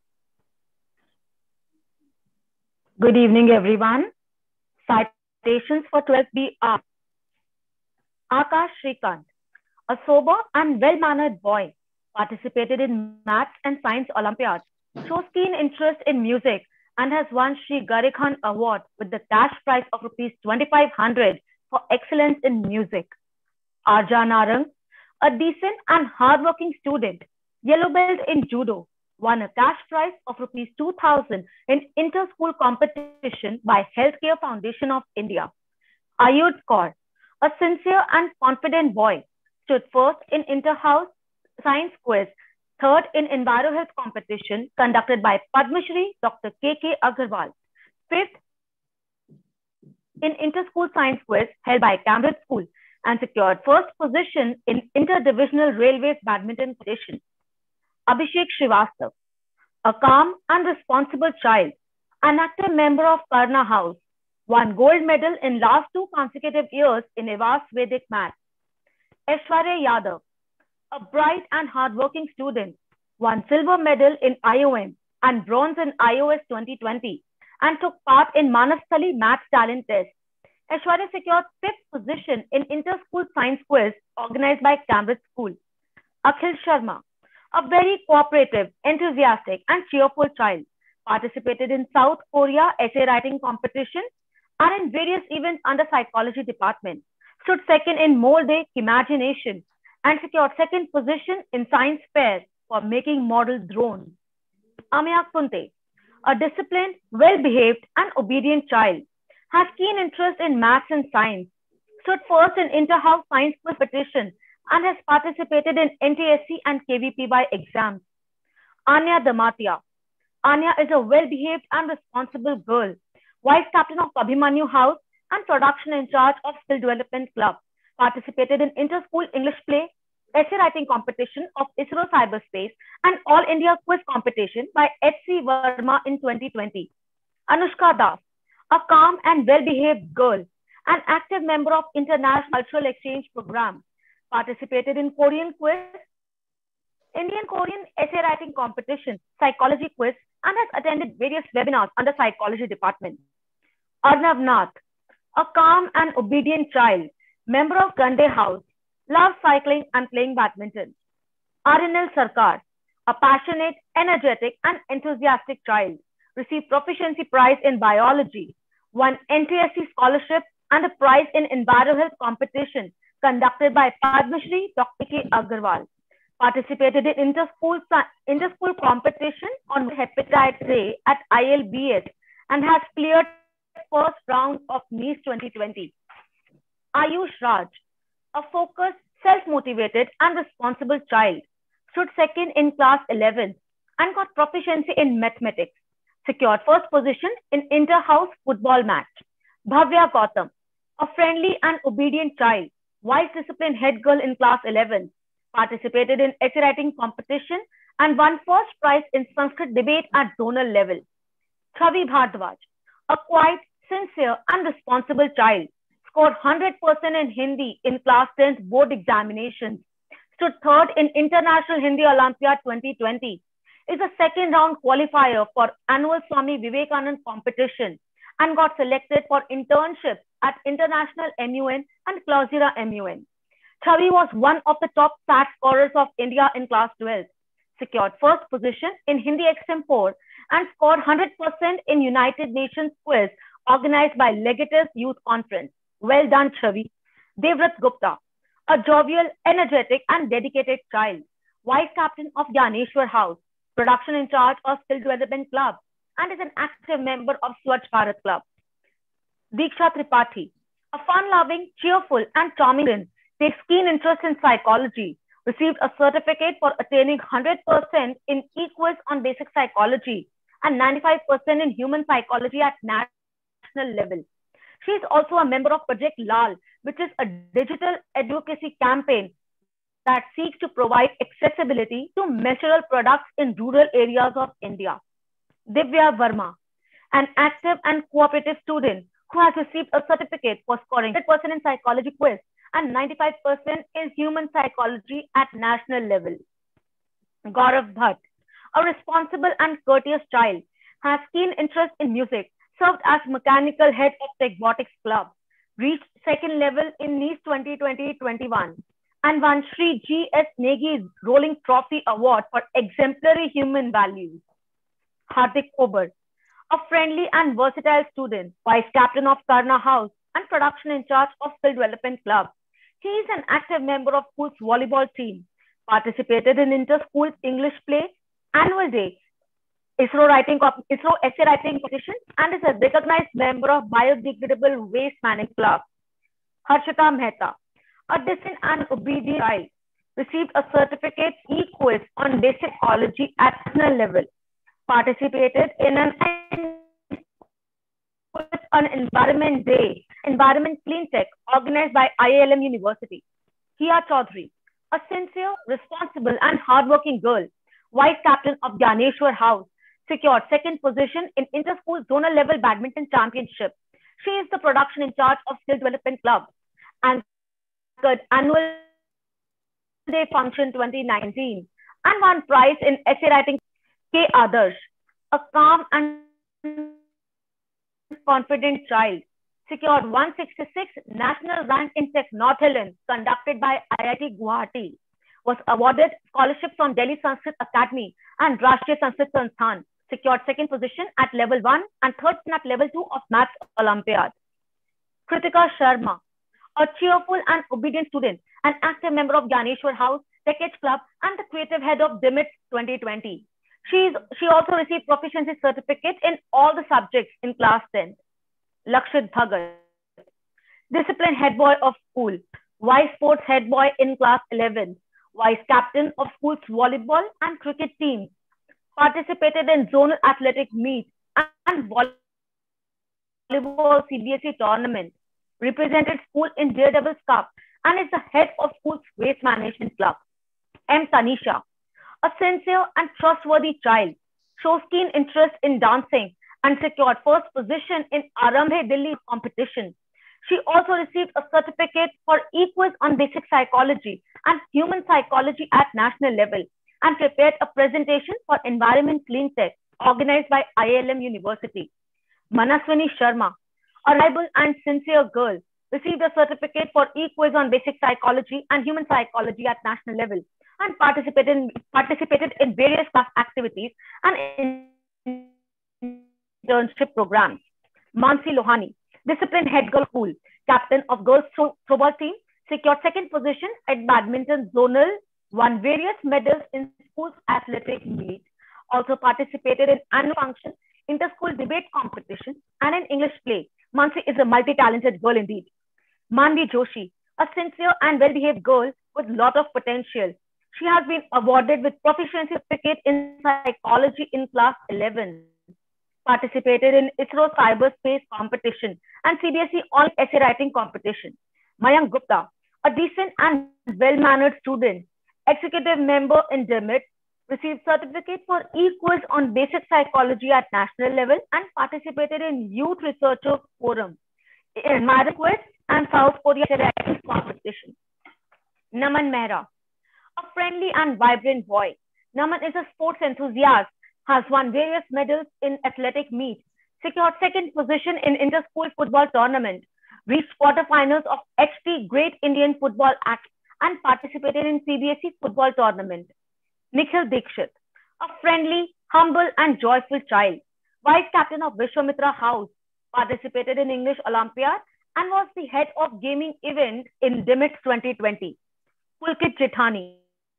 S16: Good evening, everyone. Citations for twelfth B are Akash Shrikant, a sober and well-mannered boy, participated in maths and science Olympiads, shows keen interest in music, and has won Sri Gari Khan Award with the cash prize of rupees twenty-five hundred for excellence in music. Arja Narang, a decent and hardworking student, yellow belt in judo, won a cash prize of rupees two thousand in inter-school competition by Healthcare Foundation of India. Ayud Kaur, a sincere and confident boy, stood first in inter-house science quiz, third in Enviro Health competition conducted by Padma Shri Doctor K K Agarwal, fifth in inter-school science quiz held by Cambridge School, and secured first position in inter-divisional railways badminton competition. Abhishek Srivastava, a calm and responsible child, an active member of Karna House, won gold medal in last two consecutive years in E V A S Vedic Maths. Aishwarya Yadav, a bright and hardworking student, won silver medal in I O M and bronze in I O S twenty twenty and took part in Manasthali Maths Talent Test. Aishwarya secured fifth position in inter-school science quiz organized by Cambridge School. Akhil Sharma, a very cooperative, enthusiastic, and cheerful child, participated in South Korea essay writing competition and in various events under psychology department, stood second in Mole Day Imagination, and secured second position in science fair for making model drones. Amya Kunte, a disciplined, well-behaved, and obedient child, has keen interest in maths and science, stood first in inter-house science competition, and has participated in N T S C and K V P Y exams. Anya Damatia. Anya is a well-behaved and responsible girl, vice captain of Abhimanyu House and production in charge of Skill Development Club, participated in inter-school English play, essay writing competition of ISRO Cyberspace, and All India Quiz competition by H C Verma in twenty twenty. Anushka Das, a calm and well-behaved girl, an active member of International Cultural Exchange Program, participated in Korean quiz, Indian Korean essay writing competition, psychology quiz, and has attended various webinars under psychology department. Arnav Nath, a calm and obedient child, member of Gande House, loves cycling and playing badminton. Arinil Sarkar, a passionate, energetic, and enthusiastic child, received proficiency prize in biology, won N T S C scholarship and a prize in Enviro Health competition conducted by Padma Shri Doctor K Agarwal, participated in inter-school, inter-school competition on hepatitis A at I L B S and has cleared first round of NEES twenty twenty. Ayush Raj, a focused, self-motivated and responsible child, stood second in class eleven and got proficiency in mathematics, secured first position in inter-house football match. Bhavya Gautam, a friendly and obedient child, vice discipline head girl in class eleven, participated in essay writing competition and won first prize in Sanskrit debate at zonal level. Chavi Bhardwaj, a quiet, sincere and responsible child, scored one hundred percent in Hindi in class tenth board examinations, stood third in International Hindi Olympiad twenty twenty. Is a second round qualifier for annual Swami Vivekanand competition and got selected for internship at International M U N and Clausura M U N. Chavi was one of the top SAT scorers of India in class twelve, secured first position in Hindi X M four and scored one hundred percent in United Nations quiz organized by Legatus Youth Conference. Well done, Chavi. Devrat Gupta, a jovial, energetic and dedicated child, vice captain of Gyaneshwar House, production in charge of Skill Development Club, and is an active member of Swachh Bharat Club. Diksha Tripathi, a fun-loving, cheerful and charming woman, takes keen interest in psychology, received a certificate for attaining one hundred percent in E-Quiz on basic psychology and ninety-five percent in human psychology at national level. She is also a member of Project Lal, which is a digital advocacy campaign that seeks to provide accessibility to menstrual products in rural areas of India. Divya Verma, an active and cooperative student who has received a certificate for scoring one hundred percent in psychology quiz and ninety-five percent in human psychology at national level. Gaurav Bhatt, a responsible and courteous child, has keen interest in music, served as mechanical head of Techbotics Club, reached second level in Nice twenty twenty twenty-one, and won Shri G S Negi's Rolling Trophy Award for exemplary human values. Hardik Ober, a friendly and versatile student, vice captain of Karna House and production in charge of Skill Development Club. He is an active member of school's volleyball team, participated in inter-school English play, annual day, ISRO writing, ISRO essay writing competition, and is a recognized member of Biodegradable Waste Management Club. Harshita Mehta, a decent and obedient child, received a certificate E-Quiz on basic psychology at national level, participated in an an Environment Day, Environment Clean Tech, organized by I I M University. Hiya Chaudhary, a sincere, responsible and hardworking girl, vice captain of Gyaneshwar House, secured second position in Inter-School Zonal Level Badminton Championship. She is the production in charge of Skill Development Club and Annual Day Function twenty nineteen and won prize in essay writing. K. Adarsh, a calm and confident child, secured one hundred sixty-sixth national rank in Technothlon conducted by I I T Guwahati, was awarded scholarships from Delhi Sanskrit Academy and Rashtriya Sanskrit Sansthan, secured second position at level one and third at level two of Maths Olympiad. Kritika Sharma, a cheerful and obedient student, an active member of Gyaneshwar House, Tech Edge Club, and the creative head of D M I T twenty twenty. She, is, she also received proficiency certificate in all the subjects in class tenth. Lakshit Bhagat, discipline head boy of school, vice sports head boy in class eleven, vice captain of school's volleyball and cricket teams, participated in zonal athletic meets and volleyball C B S E tournament, represented school in Daredevil's Cup, and is the head of school's waste management club. M. Tanisha, a sincere and trustworthy child, shows keen interest in dancing and secured first position in Arambhe Delhi competition. She also received a certificate for E-Quiz on basic psychology and human psychology at national level and prepared a presentation for Environment Clean Tech organized by I I M University. Manaswini Sharma, a reliable and sincere girl, received a certificate for E-Quiz on basic psychology and human psychology at national level and participated in, participated in various class activities and internship programs. Mansi Lohani, discipline head girl school, captain of girls throwball team, secured second position at badminton zonal, won various medals in school's athletic meet, also participated in annual function, inter-school debate competition, and in English play. Mansi is a multi-talented girl indeed. Manvi Joshi, a sincere and well-behaved girl with lot of potential. She has been awarded with proficiency certificate in psychology in class eleven, participated in ISRO cyberspace competition and C B S E all essay writing competition. Mayank Gupta, a decent and well-mannered student, executive member in D M I T, received certificate for E-Quiz on basic psychology at national level and participated in Youth Researcher Forum, in Mara Quiz and South Korea essay writing competition. Naman Mehra, a friendly and vibrant boy. Naman is a sports enthusiast, has won various medals in athletic meets, secured second position in inter-school football tournament, reached quarterfinals of H T Great Indian Football Act, and participated in C B S E football tournament. Nikhil Dikshit, a friendly, humble and joyful child, vice captain of Vishwamitra House, participated in English Olympiad and was the head of gaming event in D I M I T twenty twenty. Pulkit Jethani,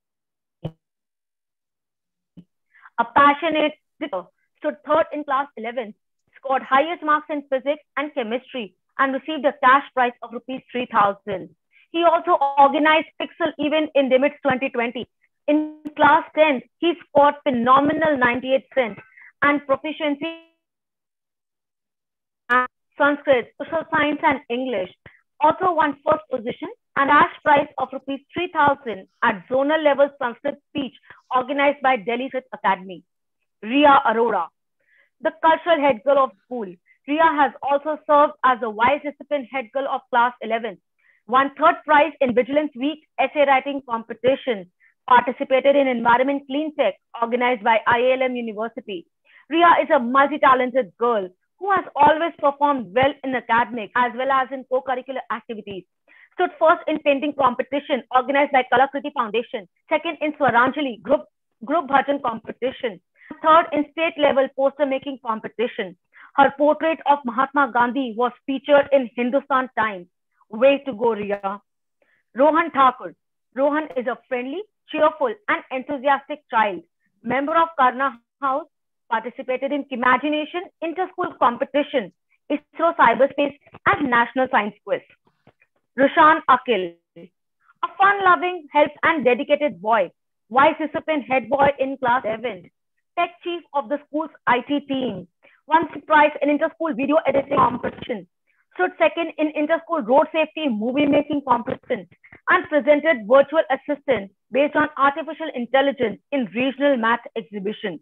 S16: a passionate teacher, stood third in class eleven, scored highest marks in physics and chemistry, and received a cash prize of rupees three thousand. He also organized Pixel event in D I M I T twenty twenty. In class tenth, he scored phenomenal ninety-eight cents and proficiency in Sanskrit, social science and English. Also won first position and cash prize of rupees three thousand at zonal level Sanskrit speech organized by Delhi Sit Academy. Ria Arora, the cultural head girl of school. Ria has also served as a vice discipline head girl of class eleven, won third prize in Vigilance Week essay writing competition, participated in Environment Clean Tech organized by I A L M University. Ria is a multi-talented girl who has always performed well in academics as well as in co-curricular activities. Stood first in painting competition organized by Kalakriti Foundation, second in Swaranjali group, group bhajan competition, third in state level poster making competition. Her portrait of Mahatma Gandhi was featured in Hindustan Times. Way to go, Ria. Rohan Thakur. Rohan is a friendly, cheerful and enthusiastic child. Member of Karna House, participated in Imagination Inter-School Competition, ISRO Cyberspace and National Science Quiz. Rushan Akil, a fun-loving, help and dedicated boy, vice discipline head boy in class seven, tech chief of the school's I T team, won prize in inter-school video editing competition, stood second in inter-school road safety movie making competition, and presented virtual assistant based on artificial intelligence in regional math exhibition.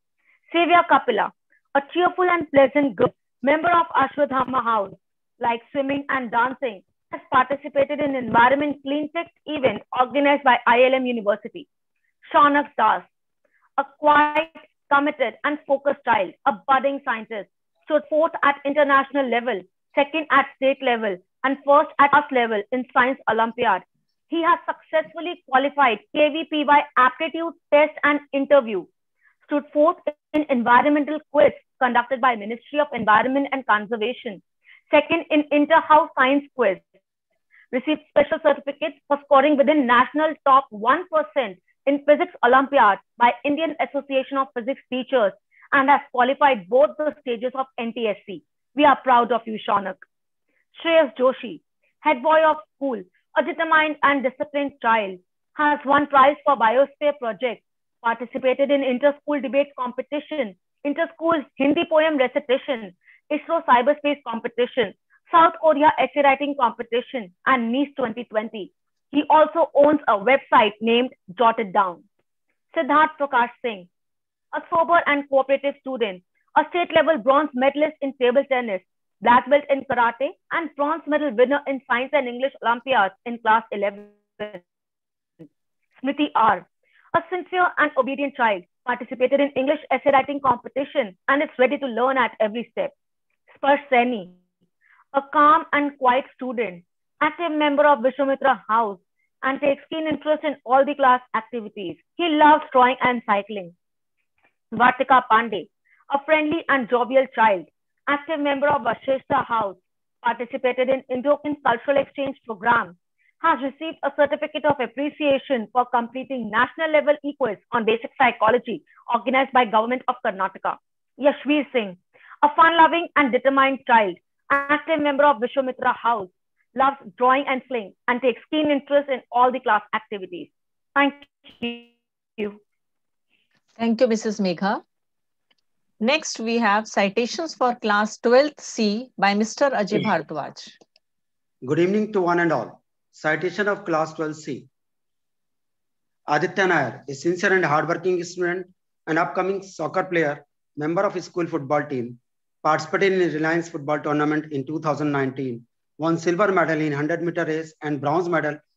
S16: Sevya Kapila, a cheerful and pleasant girl, member of Ashwadhama House, like swimming and dancing, has participated in Environment Clean Tech event organized by I L M University. Shaunak Das, a quiet, committed and focused child, a budding scientist, stood fourth at international level, second at state level, and first at class level in Science Olympiad. He has successfully qualified K V P Y aptitude test and interview, stood fourth in environmental quiz conducted by Ministry of Environment and Conservation, second in inter-house science quiz, received special certificates for scoring within national top one percent in Physics Olympiad by Indian Association of Physics Teachers, and has qualified both the stages of N T S C. We are proud of you, Shaunak. Shreyas Joshi, head boy of school, a determined and disciplined child, has won prize for Biosphere project, participated in inter-school debate competition, inter-school Hindi poem recitation, ISRO cyberspace competition, South Korea essay writing competition, and Nice twenty twenty. He also owns a website named Jot It Down. Siddharth Prakash Singh, a sober and cooperative student, a state-level bronze medalist in table tennis, black belt in karate, and bronze medal winner in science and English Olympiads in class eleven. Smriti R, a sincere and obedient child, participated in English essay writing competition and is ready to learn at every step. Sparsh Saini, a calm and quiet student, active member of Vishwamitra House, and takes keen interest in all the class activities. He loves drawing and cycling. Vartika Pandey, a friendly and jovial child, active member of Vashishta House, participated in Indo-Indian Cultural Exchange Program, has received a certificate of appreciation for completing national level e-quiz on basic psychology organized by Government of Karnataka. Yashveer Singh, a fun-loving and determined child, active member of Vishwamitra House, loves drawing and sling, and takes keen interest in all the class activities. Thank you.
S2: Thank you, Missus Megha. Next, we have citations for class twelfth C by Mister Ajay Bhardwaj.
S17: Good evening to one and all. Citation of class twelve C. Aditya Nair, a sincere and hardworking student, an upcoming soccer player, member of his school football team, participated in a Reliance football tournament in two thousand nineteen, won silver medal in one hundred meter race and bronze medal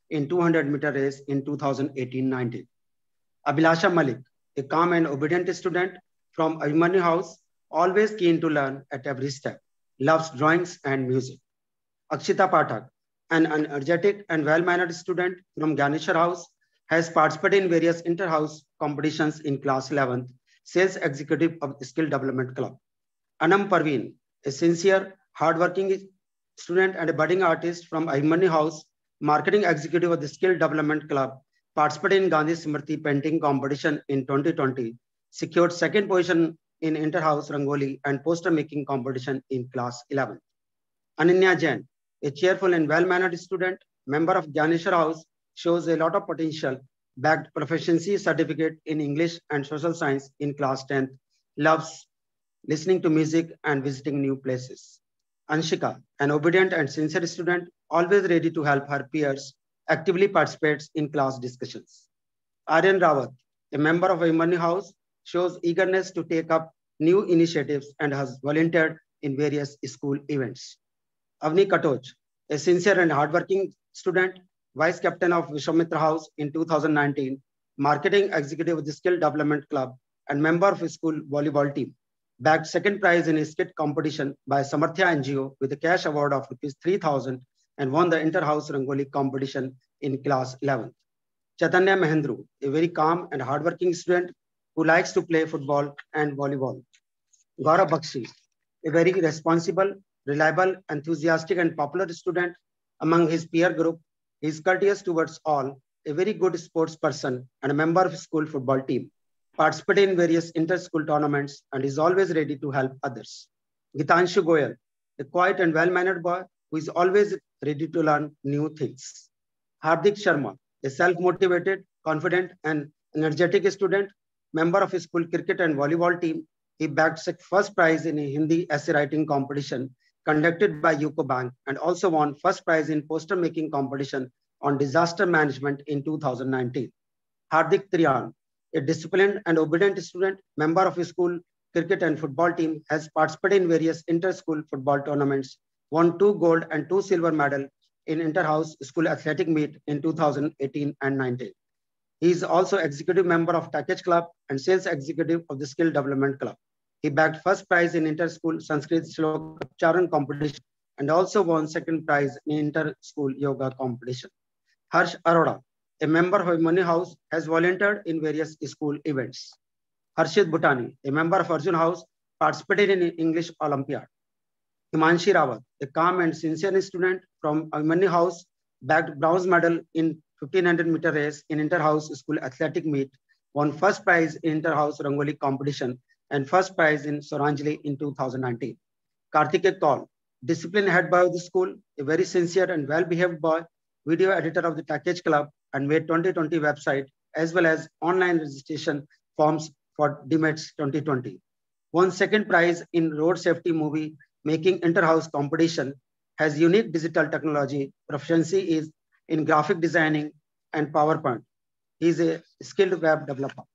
S17: in two hundred meter race in two thousand eighteen nineteen. Abhilasha Malik, a calm and obedient student from Abhimanyu House, always keen to learn at every step, loves drawings and music. Akshita Pathak, an energetic and well-mannered student from Gyaneshwar House, has participated in various inter-house competitions in class eleventh, sales executive of the Skill Development Club. Anam Parveen, a sincere, hardworking student and a budding artist from Abhimanyu House, marketing executive of the Skill Development Club, participated in Gandhi Smriti painting competition in twenty twenty, secured second position in inter-house Rangoli and poster making competition in class eleventh. Ananya Jain, a cheerful and well-mannered student, member of Gyaneshwar House, shows a lot of potential, bagged proficiency certificate in English and social science in class tenth, loves listening to music and visiting new places. Anshika, an obedient and sincere student, always ready to help her peers, actively participates in class discussions. Aryan Rawat, a member of Abhimanyu House, shows eagerness to take up new initiatives and has volunteered in various school events. Avni Katoj, a sincere and hardworking student, vice captain of Vishwamitra House in two thousand nineteen, marketing executive of the Skill Development Club and member of a school volleyball team, bagged second prize in a skit competition by Samarthya N G O with a cash award of rupees three thousand and won the inter-house Rangoli competition in class eleventh. Chaitanya Mahendru, a very calm and hardworking student who likes to play football and volleyball. Gaurav Bakshi, a very responsible, reliable, enthusiastic and popular student among his peer group. He is courteous towards all, a very good sports person and a member of school football team, participated in various inter-school tournaments and is always ready to help others. Gitanshu Goyal, a quiet and well-mannered boy who is always ready to learn new things. Hardik Sharma, a self-motivated, confident and energetic student, member of his school cricket and volleyball team. He bagged first prize in a Hindi essay writing competition conducted by UCO Bank and also won first prize in poster making competition on disaster management in two thousand nineteen. Hardik Triyan, a disciplined and obedient student, member of his school cricket and football team, has participated in various inter-school football tournaments, won two gold and two silver medals in inter-house school athletic meet in two thousand eighteen and nineteen. He is also executive member of Package Club and sales executive of the Skill Development Club. He bagged first prize in inter-school Sanskrit Shlok Charan competition and also won second prize in inter-school yoga competition. Harsh Arora, a member of Abhimanyu House, has volunteered in various school events. Harshit Bhutani, a member of Arjun House, participated in English Olympiad. Himanshi Rawat, a calm and sincere student from Abhimanyu House, bagged bronze medal in fifteen hundred meter race in inter-house school athletic meet, won first prize in inter-house Rangoli competition and first prize in Soranjali in two thousand nineteen. Karthikeya Kaul, disciplined head boy of the school, a very sincere and well-behaved boy, video editor of the Package Club and made twenty twenty website as well as online registration forms for D M E T S twenty twenty. Won second prize in road safety movie making inter-house competition, has unique digital technology, proficiency is in graphic designing and PowerPoint. He is a skilled web developer.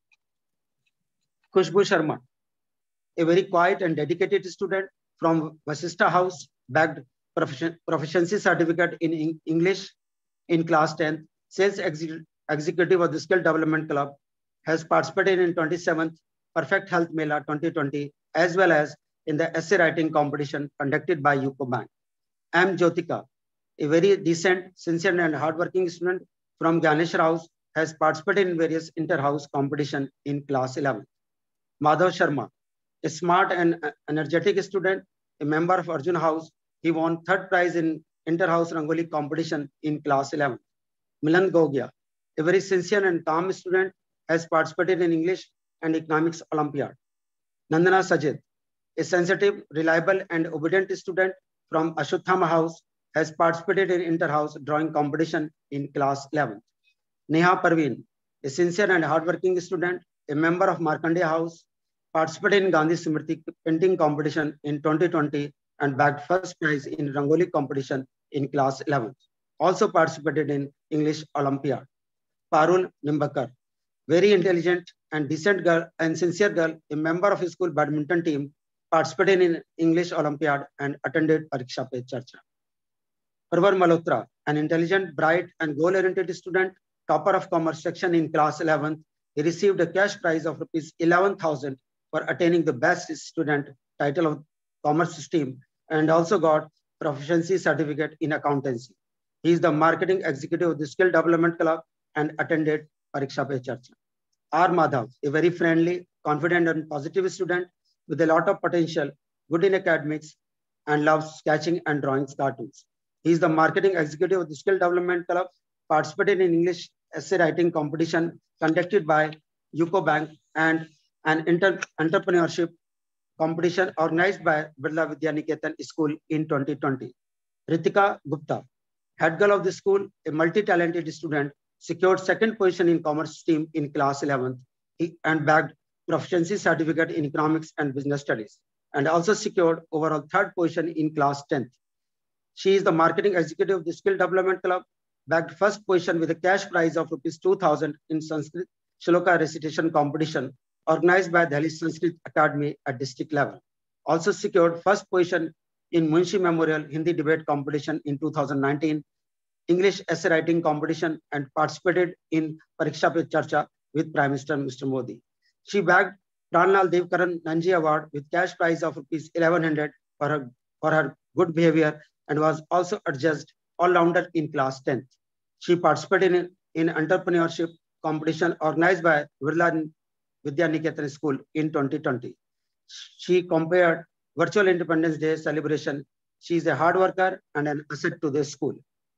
S17: Khushbu Sharma, a very quiet and dedicated student from Vasistha House, bagged proficiency certificate in English in class tenth, sales ex executive of the Skill Development Club, has participated in twenty-seventh Perfect Health Mela twenty twenty, as well as in the essay writing competition conducted by UCO Bank. M. Jyotika, a very decent, sincere and hardworking student from Gyaneshwar House, has participated in various inter-house competition in class eleven. Madhav Sharma, a smart and energetic student, a member of Arjun House, he won third prize in inter-house Rangoli competition in class eleven. Milan Gogia, a very sincere and calm student, has participated in English and Economics Olympiad. Nandana Sajid, a sensitive, reliable and obedient student from Ashutthama House, has participated in inter-house drawing competition in class eleven. Neha Parveen, a sincere and hardworking student, a member of Markandeya House, participated in Gandhi Smriti painting competition in twenty twenty and bagged first prize in Rangoli competition in class eleven. Also participated in English Olympiad. Parul Nimbakar, very intelligent and decent girl and sincere girl, a member of his school badminton team, participated in English Olympiad and attended Pariksha Pe Charcha. Parvar Malhotra, an intelligent, bright, and goal-oriented student, topper of commerce section in class eleventh. He received a cash prize of rupees eleven thousand for attaining the best student title of commerce stream and also got proficiency certificate in accountancy. He is the marketing executive of the Skill Development Club and attended Pariksha Pe Charcha. R. Madhav, a very friendly, confident, and positive student with a lot of potential, good in academics, and loves sketching and drawing cartoons. He is the marketing executive of the Skill Development Club, participated in English essay writing competition conducted by UCO Bank and an inter entrepreneurship competition organized by Birla Vidya Niketan School in twenty twenty. Ritika Gupta, head girl of the school, a multi-talented student, secured second position in commerce stream in class eleventh and bagged proficiency certificate in economics and business studies, and also secured overall third position in class tenth. She is the marketing executive of the Skill Development Club, bagged first position with a cash prize of rupees two thousand in Sanskrit Shloka recitation competition organized by Delhi Sanskrit Academy at district level. Also secured first position in Munshi Memorial Hindi debate competition in two thousand nineteen, English essay writing competition, and participated in Pariksha Pe Charcha with Prime Minister Mister Modi. She bagged Pranlal Devkaran Nanji Award with cash prize of rupees eleven hundred for her, for her good behavior and was also adjudged all-rounder in class tenth. She participated in, in entrepreneurship competition organized by Birla Vidya Niketan School in twenty twenty. She compared Virtual Independence Day celebration. She is a hard worker and an asset to the school.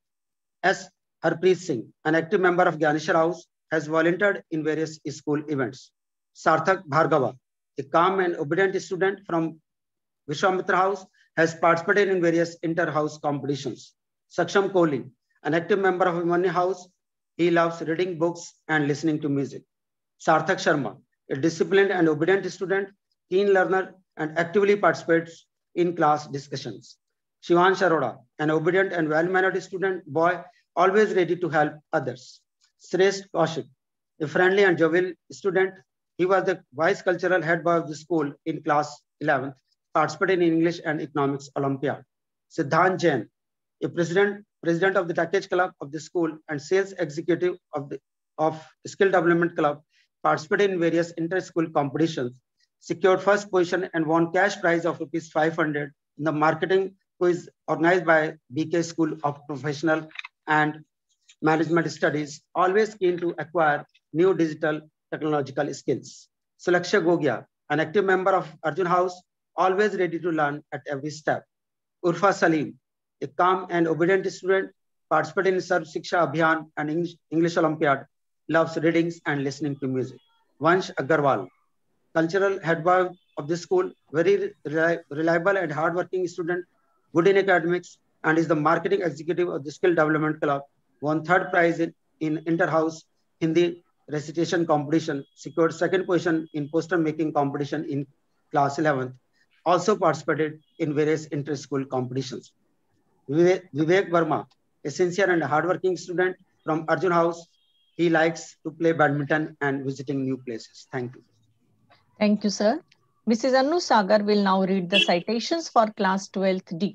S17: S. Harpreet Singh, an active member of Gyaneshwar House, has volunteered in various school events. Sarthak Bhargava, a calm and obedient student from Vishwamitra House, has participated in various inter-house competitions. Saksham Kohli, an active member of Vimani House, he loves reading books and listening to music. Sarthak Sharma, a disciplined and obedient student, keen learner, and actively participates in class discussions. Shivan Sharoda, an obedient and well-mannered student boy, always ready to help others. Shrestha Kaushik, a friendly and jovial student, he was the vice cultural head boy of the school in class eleventh, participated in English and Economics Olympiad. Siddhant Jain, a president, president of the Package Club of the school and sales executive of the of Skill Development Club, participated in various inter-school competitions, secured first position and won cash prize of rupees five hundred in the marketing quiz organized by B K School of Professional and Management Studies, always keen to acquire new digital technological skills. Sulaksha Gogia, an active member of Arjun House, always ready to learn at every step. Urfa Salim, a calm and obedient student, participated in Sarv Shiksha Abhiyan and English, English Olympiad, loves readings and listening to music. Vansh Agarwal, cultural head boy of the school, very reliable and hardworking student, good in academics, and is the marketing executive of the Skill Development Club, won third prize in, in inter-house Hindi recitation competition, secured second position in poster making competition in class eleventh, also participated in various inter-school competitions. Vivek, Vivek Verma, a sincere and hardworking student from Arjun House, he likes to play badminton and visiting new places. Thank you.
S2: Thank you, sir. Missus Anu Sagar will now read the citations for class twelfth D.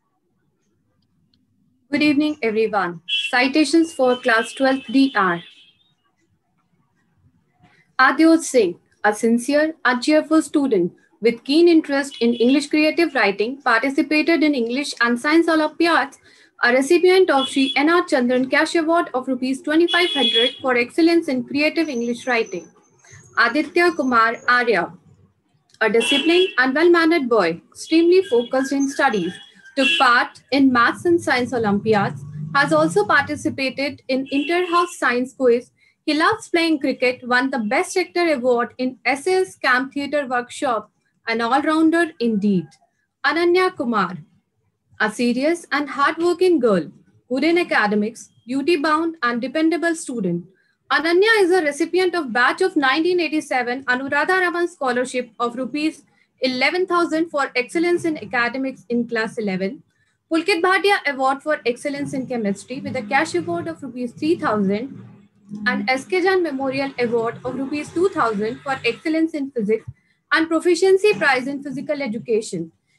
S18: Good evening, everyone. Citations for class twelfth D are Adyot Singh, a sincere and cheerful student with keen interest in English creative writing, participated in English and Science Olympiads, a recipient of Sri N R Chandran Cash Award of rupees twenty-five hundred for excellence in creative English writing. Aditya Kumar Arya, a disciplined and well-mannered boy, extremely focused in studies, took part in Maths and Science Olympiads, has also participated in Inter-House Science Quiz. He loves playing cricket, won the Best Actor Award in S A S Camp Theatre Workshop, an all-rounder indeed. Ananya Kumar, a serious and hard-working girl, good in academics, duty-bound and dependable student. Ananya is a recipient of batch of nineteen eighty-seven Anuradha Raman Scholarship of rupees eleven thousand for excellence in academics in class eleven, Pulkit Bhatia Award for excellence in chemistry with a cash award of rupees three thousand and S K Jan Memorial Award of rupees two thousand for excellence in physics and proficiency prize in physical education.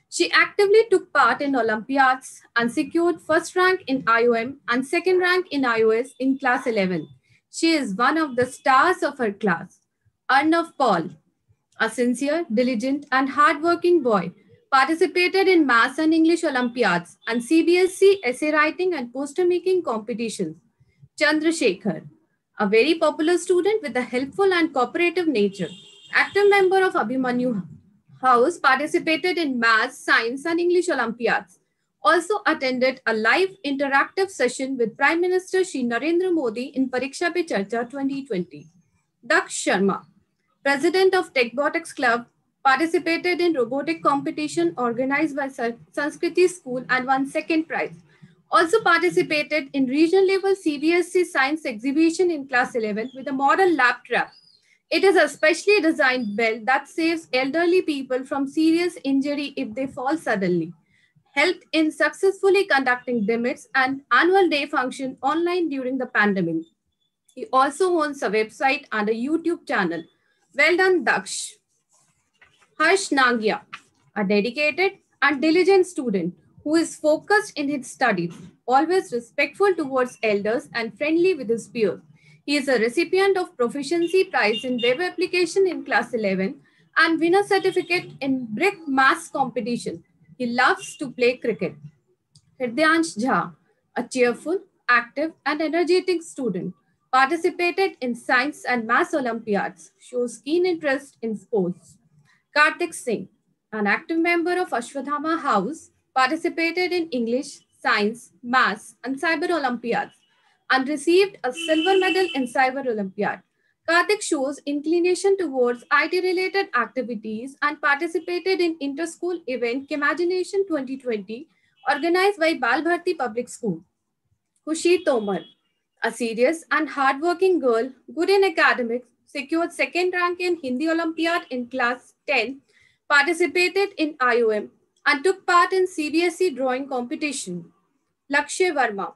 S18: She actively took part in Olympiads and secured first rank in I O M and second rank in I O S in class eleven. She is one of the stars of her class. Arnav Paul, a sincere, diligent, and hardworking boy, participated in Maths and English Olympiads and C B S E essay writing and poster making competitions. Chandrasekhar, a very popular student with a helpful and cooperative nature, active member of Abhimanyu House, participated in Maths, Science, and English Olympiads. Also attended a live interactive session with Prime Minister Shri Narendra Modi in Pariksha Pe Charcha twenty twenty. Daksh Sharma, President of Techbotics Club, participated in robotic competition organized by Sanskriti School and won second prize. Also participated in regional level C B S E science exhibition in class eleven with a model lab trap. It is a specially designed belt that saves elderly people from serious injury if they fall suddenly. Helped in successfully conducting debates and annual day function online during the pandemic. He also owns a website and a YouTube channel. Well done, Daksh. Harsh Nangia, a dedicated and diligent student who is focused in his studies, always respectful towards elders and friendly with his peers. He is a recipient of Proficiency Prize in Web Application in class eleven and winner certificate in Brick Maths competition. He loves to play cricket. Hridyansh Jha, a cheerful, active, and energetic student, participated in Science and Maths Olympiads, shows keen interest in sports. Kartik Singh, an active member of Ashwadhama House, participated in English, Science, Maths, and Cyber Olympiads, and received a silver medal in Cyber Olympiad. Kartik shows inclination towards I T-related activities and participated in inter-school event Kimagination twenty twenty, organized by Bal Bharti Public School. Khushi Tomar, a serious and hardworking girl, good in academics, secured second rank in Hindi Olympiad in class ten, participated in I O M, and took part in C B S E drawing competition. Lakshya Verma,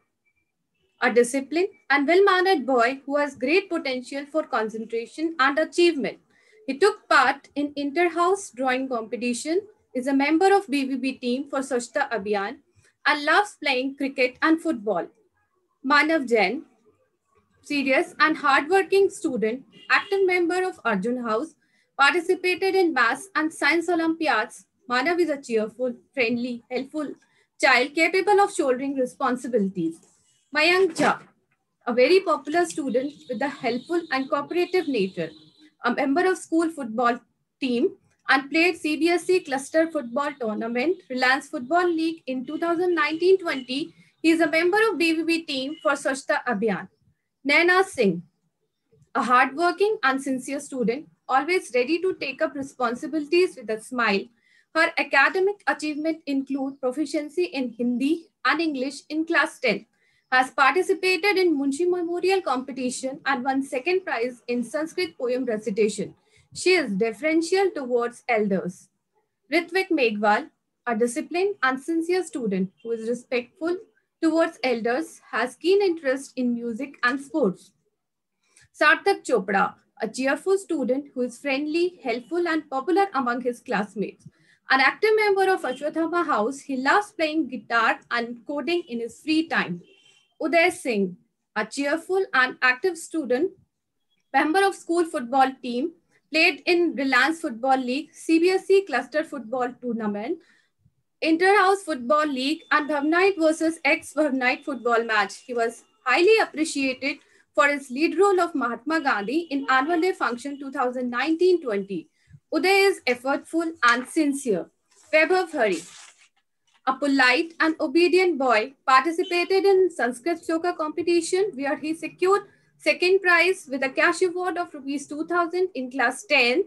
S18: a disciplined and well-mannered boy who has great potential for concentration and achievement. He took part in inter-house drawing competition, is a member of B V B team for Swachhta Abhiyan, and loves playing cricket and football. Manav Jain, serious and hardworking student, active member of Arjun House, participated in Maths and Science Olympiads. Manav is a cheerful, friendly, helpful child capable of shouldering responsibilities. Mayank Jha, a very popular student with a helpful and cooperative nature, a member of school football team and played C B S E Cluster Football Tournament, Reliance Football League in two thousand nineteen twenty. He is a member of B V B team for Swachhta Abhiyan. Naina Singh, a hardworking and sincere student, always ready to take up responsibilities with a smile. Her academic achievements include proficiency in Hindi and English in class ten. Has participated in Munshi Memorial competition and won second prize in Sanskrit poem recitation. She is deferential towards elders. Ritvik Meghwal, a disciplined and sincere student who is respectful towards elders, has keen interest in music and sports. Sarthak Chopra, a cheerful student who is friendly, helpful, and popular among his classmates. An active member of Ashwadhama House, he loves playing guitar and coding in his free time. Uday Singh, a cheerful and active student, member of school football team, played in Reliance Football League, C B S E Cluster Football Tournament, Inter-House Football League, and Bhavnite versus ex-Bhavnite football match. He was highly appreciated for his lead role of Mahatma Gandhi in Annual Day Function twenty nineteen twenty. Uday is effortful and sincere. Vaibhav Hari, a polite and obedient boy, participated in Sanskrit Shloka competition where he secured second prize with a cash award of rupees two thousand in class ten,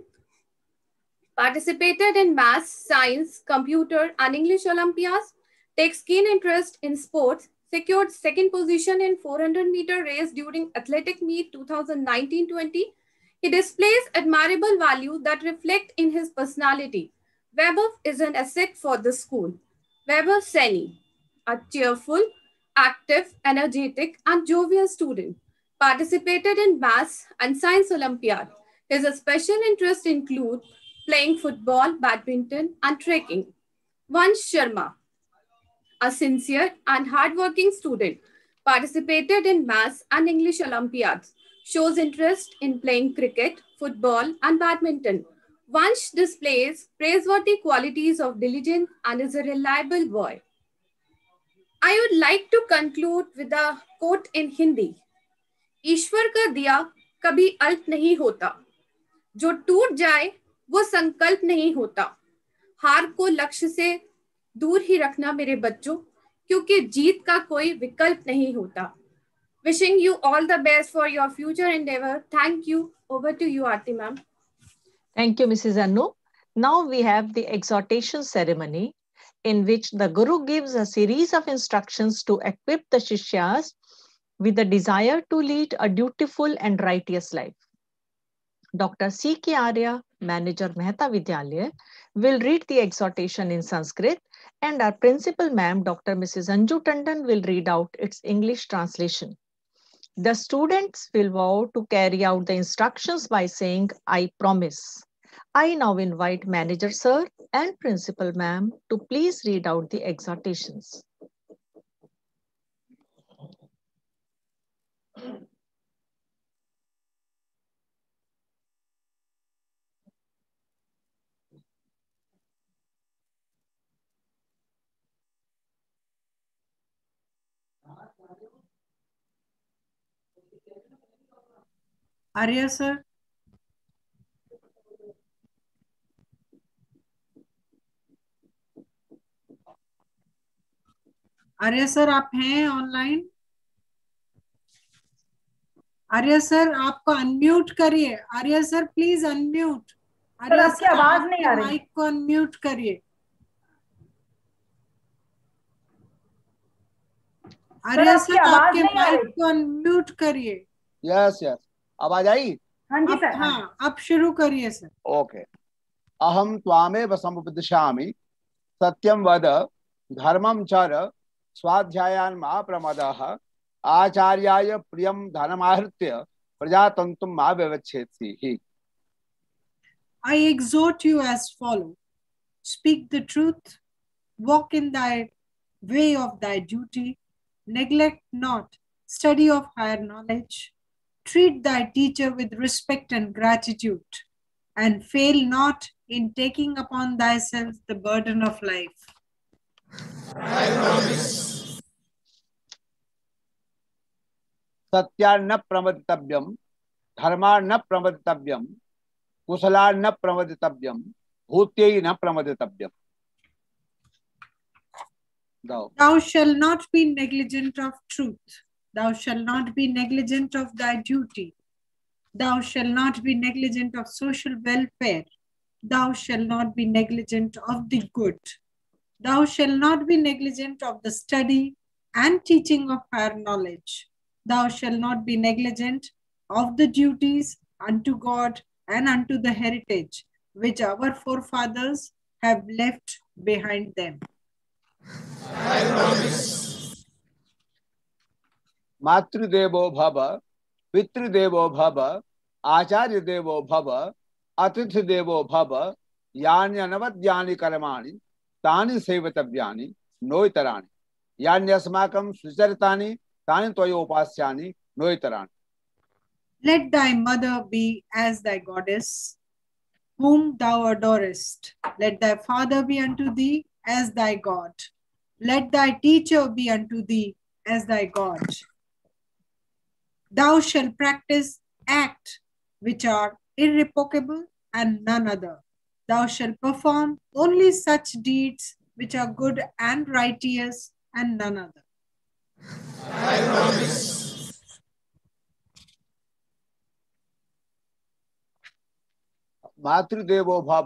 S18: participated in Maths, Science, Computer, and English Olympiads, takes keen interest in sports, secured second position in four hundred meter race during Athletic Meet twenty nineteen twenty. He displays admirable value that reflect in his personality. Vaibhav is an asset for the school. Vaibhav Saini, a cheerful, active, energetic, and jovial student, participated in Maths and Science Olympiad. His special interests include playing football, badminton, and trekking. Vansh Sharma, a sincere and hardworking student, participated in Maths and English Olympiads, shows interest in playing cricket, football, and badminton. Vansh displays praiseworthy qualities of diligence and is a reliable boy. I would like to conclude with a quote in Hindi. ईश्वर का दिया कभी अल्प नहीं होता, जो टूट जाए वो संकल्प नहीं होता। हार को लक्ष्य से दूर ही रखना मेरे बच्चों, क्योंकि जीत का कोई विकल्प नहीं होता। Wishing you all the best for your future endeavor. Thank you. Over to you, Aarti ma'am.
S2: Thank you, Missus Anu. Now we have the exhortation ceremony, in which the Guru gives a series of instructions to equip the Shishyas with the desire to lead a dutiful and righteous life. Doctor C K Arya, Manager Mehta Vidyalaya, will read the exhortation in Sanskrit, and our principal ma'am, Doctor Missus Anju Tandon, will read out its English translation. The students will vow to carry out the instructions by saying, I promise. I now invite Manager Sir and Principal Ma'am to please read out the exhortations.
S1: Arya sir. Arya sir आप हैं online? Arya sir आपको unmute करिए। Arya sir please unmute.
S7: Sir आपकी आवाज नहीं आ रही।
S1: Mic को अनम्यूट करिए। आर्य सर आपके माइक को अनम्यूट करिए।
S19: यस यस आवाज आई?
S7: हाँ जी सर।
S1: हाँ आप शुरू करिए सर।
S19: ओके। अहम त्वामेव समुपदिशामि सत्यम वद धर्मम चर स्वाध्यायान् मा प्रमदः आचार्याय प्रियम धर्माहृत्य प्रजातंतुम मा व्यवच्छेत्सि।
S1: I exhort you as follows: speak the truth, walk in thy way of thy duty, neglect not study of higher knowledge, treat thy teacher with respect and gratitude, and fail not in taking upon thyself the burden of life. I promise.
S19: सत्यान्न प्रमदितव्यम, धर्मान्न प्रमदितव्यम, कुशलान्न प्रमदितव्यम, भूत्यैन प्रमदितव्यम। Thou.
S1: Thou shalt not be negligent of truth. Thou shalt not be negligent of thy duty. Thou shalt not be negligent of social welfare. Thou shalt not be negligent of the good. Thou shalt not be negligent of the study and teaching of higher knowledge. Thou shalt not be negligent of the duties unto God and unto the heritage which our forefathers have left behind them. I promise.
S19: मातृदेवो भव, पितृदेवो भव, आचार्य देवो भव, अतिथि देवो भव, यान्यनवद्यानि कर्माणि तानि सेवितव्यानि नोइतराणि, यान्यस्माकं सुचरितानि तानि त्वयोपास्यानि नोइतराणि।
S1: Let thy mother be as thy goddess, whom thou adorest. Let thy father be unto thee as thy God. Let thy teacher be unto thee as thy God. Thou shalt practice acts which are irrevocable and none other. Thou shalt perform only such deeds which are good and righteous and none other. I promise.
S19: मातृदेवो भव,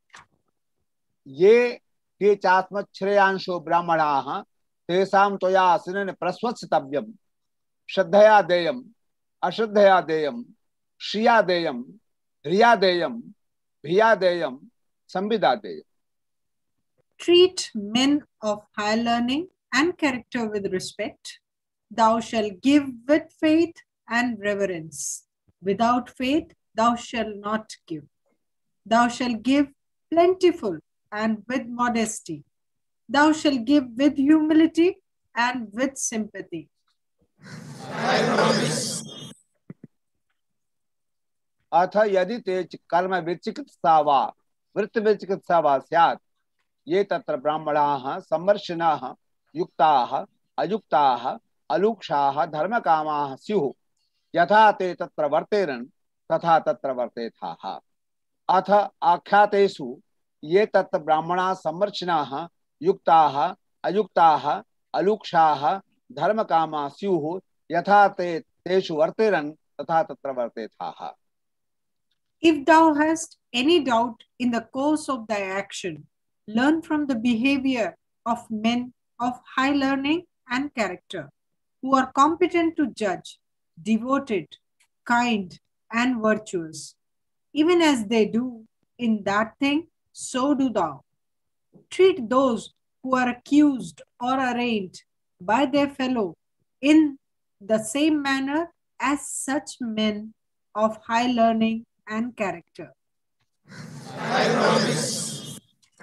S19: ये के चात्मश्रेयांशो ब्राह्मणाः तेषां त्वया आसनेन प्रस्वच्छितव्यं, श्रद्धया देयम्, अश्रद्धया देयम्, श्रिया देयम्, ह्रिया देयम्, भिया देयम्, संविदा देयम्।
S1: Treat men of high learning and character with respect. Thou shalt give with faith and reverence. Without faith, thou shalt not give. Thou shalt give plentiful and with modesty. thou shalt give with humility and with sympathy.
S19: I promise. अथ यदि ते कर्म विचिकित्सा वा वृत्ति विचिकित्सा वा स्यात् ये तत्र ब्राह्मणाः सम्मर्शिनः युक्ताः अयुक्ताः अलूक्षाः धर्मकामाः स्युः यथा ते तत्र वर्तेरन् तथा तत्र वर्तेथाः। अथ आख्यातेषु ये तत्र ब्राह्मणाः सम्मर्शिनः युक्ताः अयुक्ताः अलूक्षाः धर्मकामाः स्युः यथा ते तेषु वर्तेरन् तथा तत्र वर्तेथाः।
S1: If thou hast any doubt in the course of thy action, learn from the behavior of men of high learning and character, who are competent to judge, devoted, kind, and virtuous. Even as they do in that thing, so do thou. Treat those who are accused or arraigned by their fellow in the same manner as such men of high learning and character.
S19: I promise.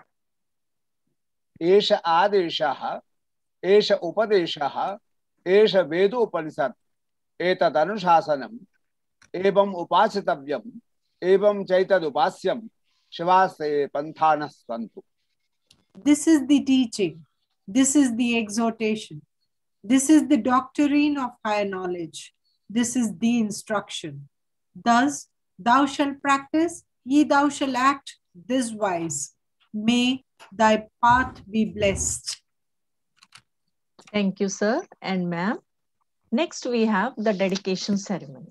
S19: एष आदेशः एष उपदेशः एष वेदोपनिषत् एतद् अनुशासनम् एवं उपासितव्यम् एवं चैतदुपास्यम् शिवास्ते पन्थानः सन्तु.
S1: This is the teaching, this is the exhortation, this is the doctrine of higher knowledge, this is the instruction. Thus thou shalt practice, ye thou shalt act this wise. May thy path be blessed.
S2: Thank you, sir and ma'am. Next, we have the dedication ceremony.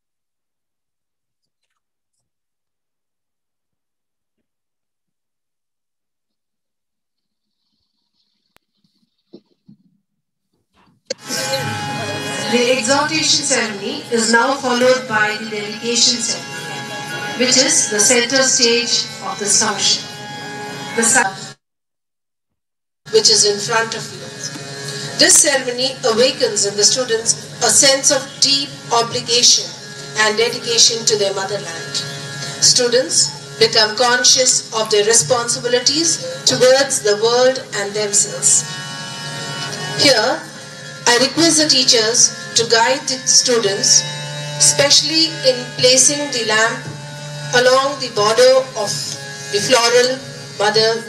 S20: The exhortation ceremony is now followed by the dedication ceremony, which is the center stage of this function. The site which is in front of you. This ceremony awakens in the students a sense of deep obligation and dedication to their motherland. Students become conscious of their responsibilities towards the world and themselves. Here, I request the teachers to guide the students, especially in placing the lamp along the border of the floral mother.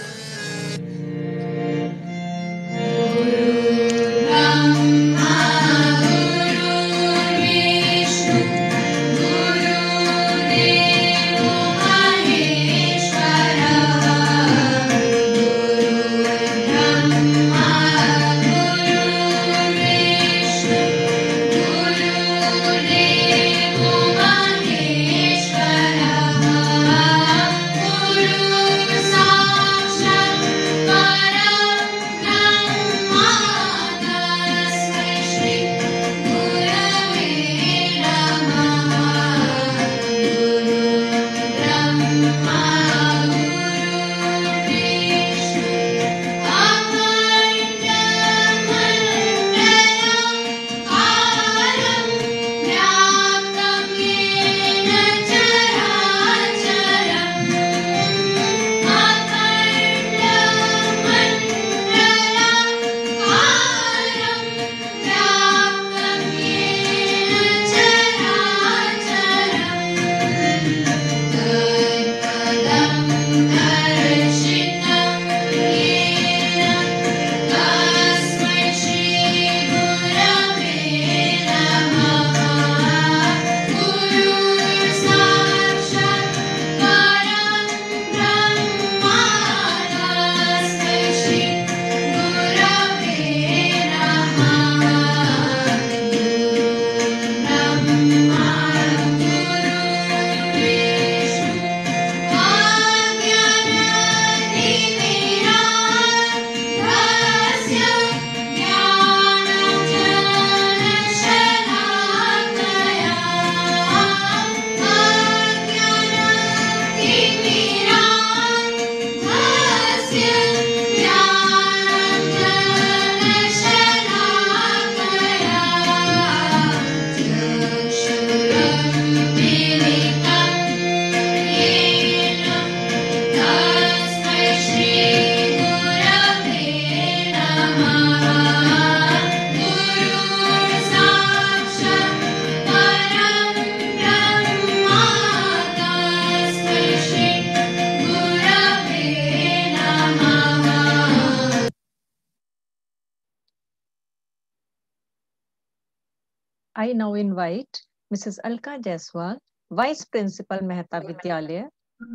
S2: I now invite Missus Alka Jaiswal, Vice Principal, Mehta Vidyalaya.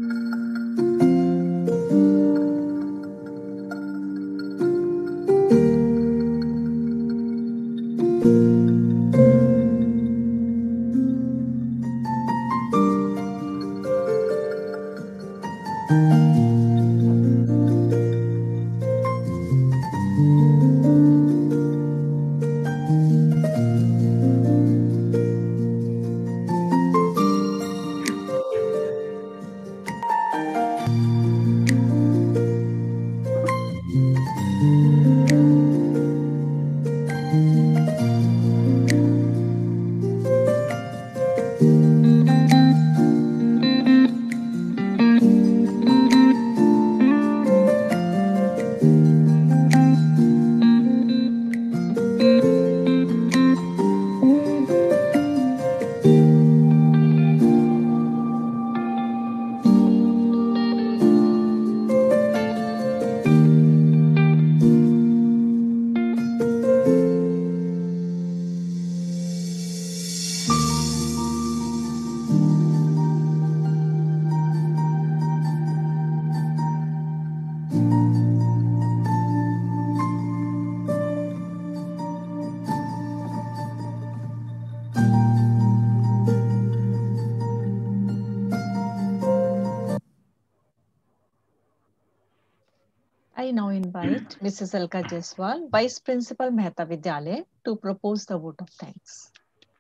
S2: I now invite Missus Alka Jaiswal, Vice Principal, Mehta Vidyalaya, to propose the vote of thanks.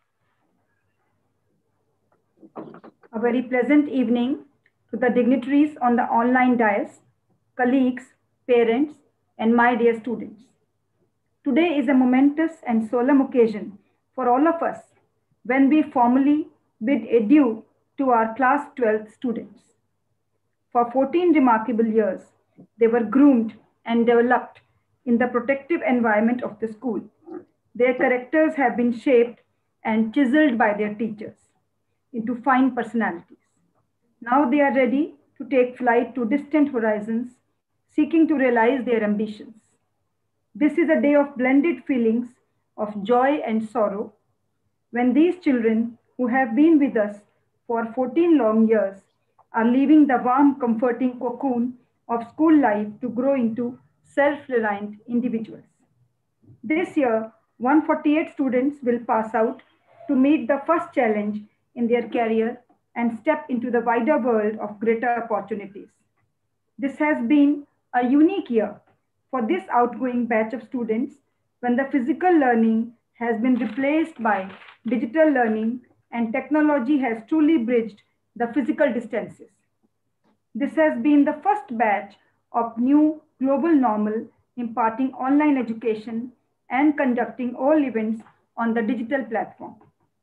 S7: A very pleasant evening to the dignitaries on the online dais, colleagues, parents, and my dear students. Today is a momentous and solemn occasion for all of us when we formally bid adieu to our class twelfth students. For fourteen remarkable years, they were groomed and developed in the protective environment of the school. Their characters have been shaped and chiseled by their teachers into fine personalities. Now they are ready to take flight to distant horizons, seeking to realize their ambitions. This is a day of blended feelings of joy and sorrow, when these children who have been with us for fourteen long years are leaving the warm, comforting cocoon of school life to grow into self-reliant individuals. This year, one hundred forty-eight students will pass out to meet the first challenge in their career and step into the wider world of greater opportunities. This has been a unique year for this outgoing batch of students when the physical learning has been replaced by digital learning and technology has truly bridged the physical distances. This has been the first batch of new global normal imparting online education and conducting all events on the digital platform.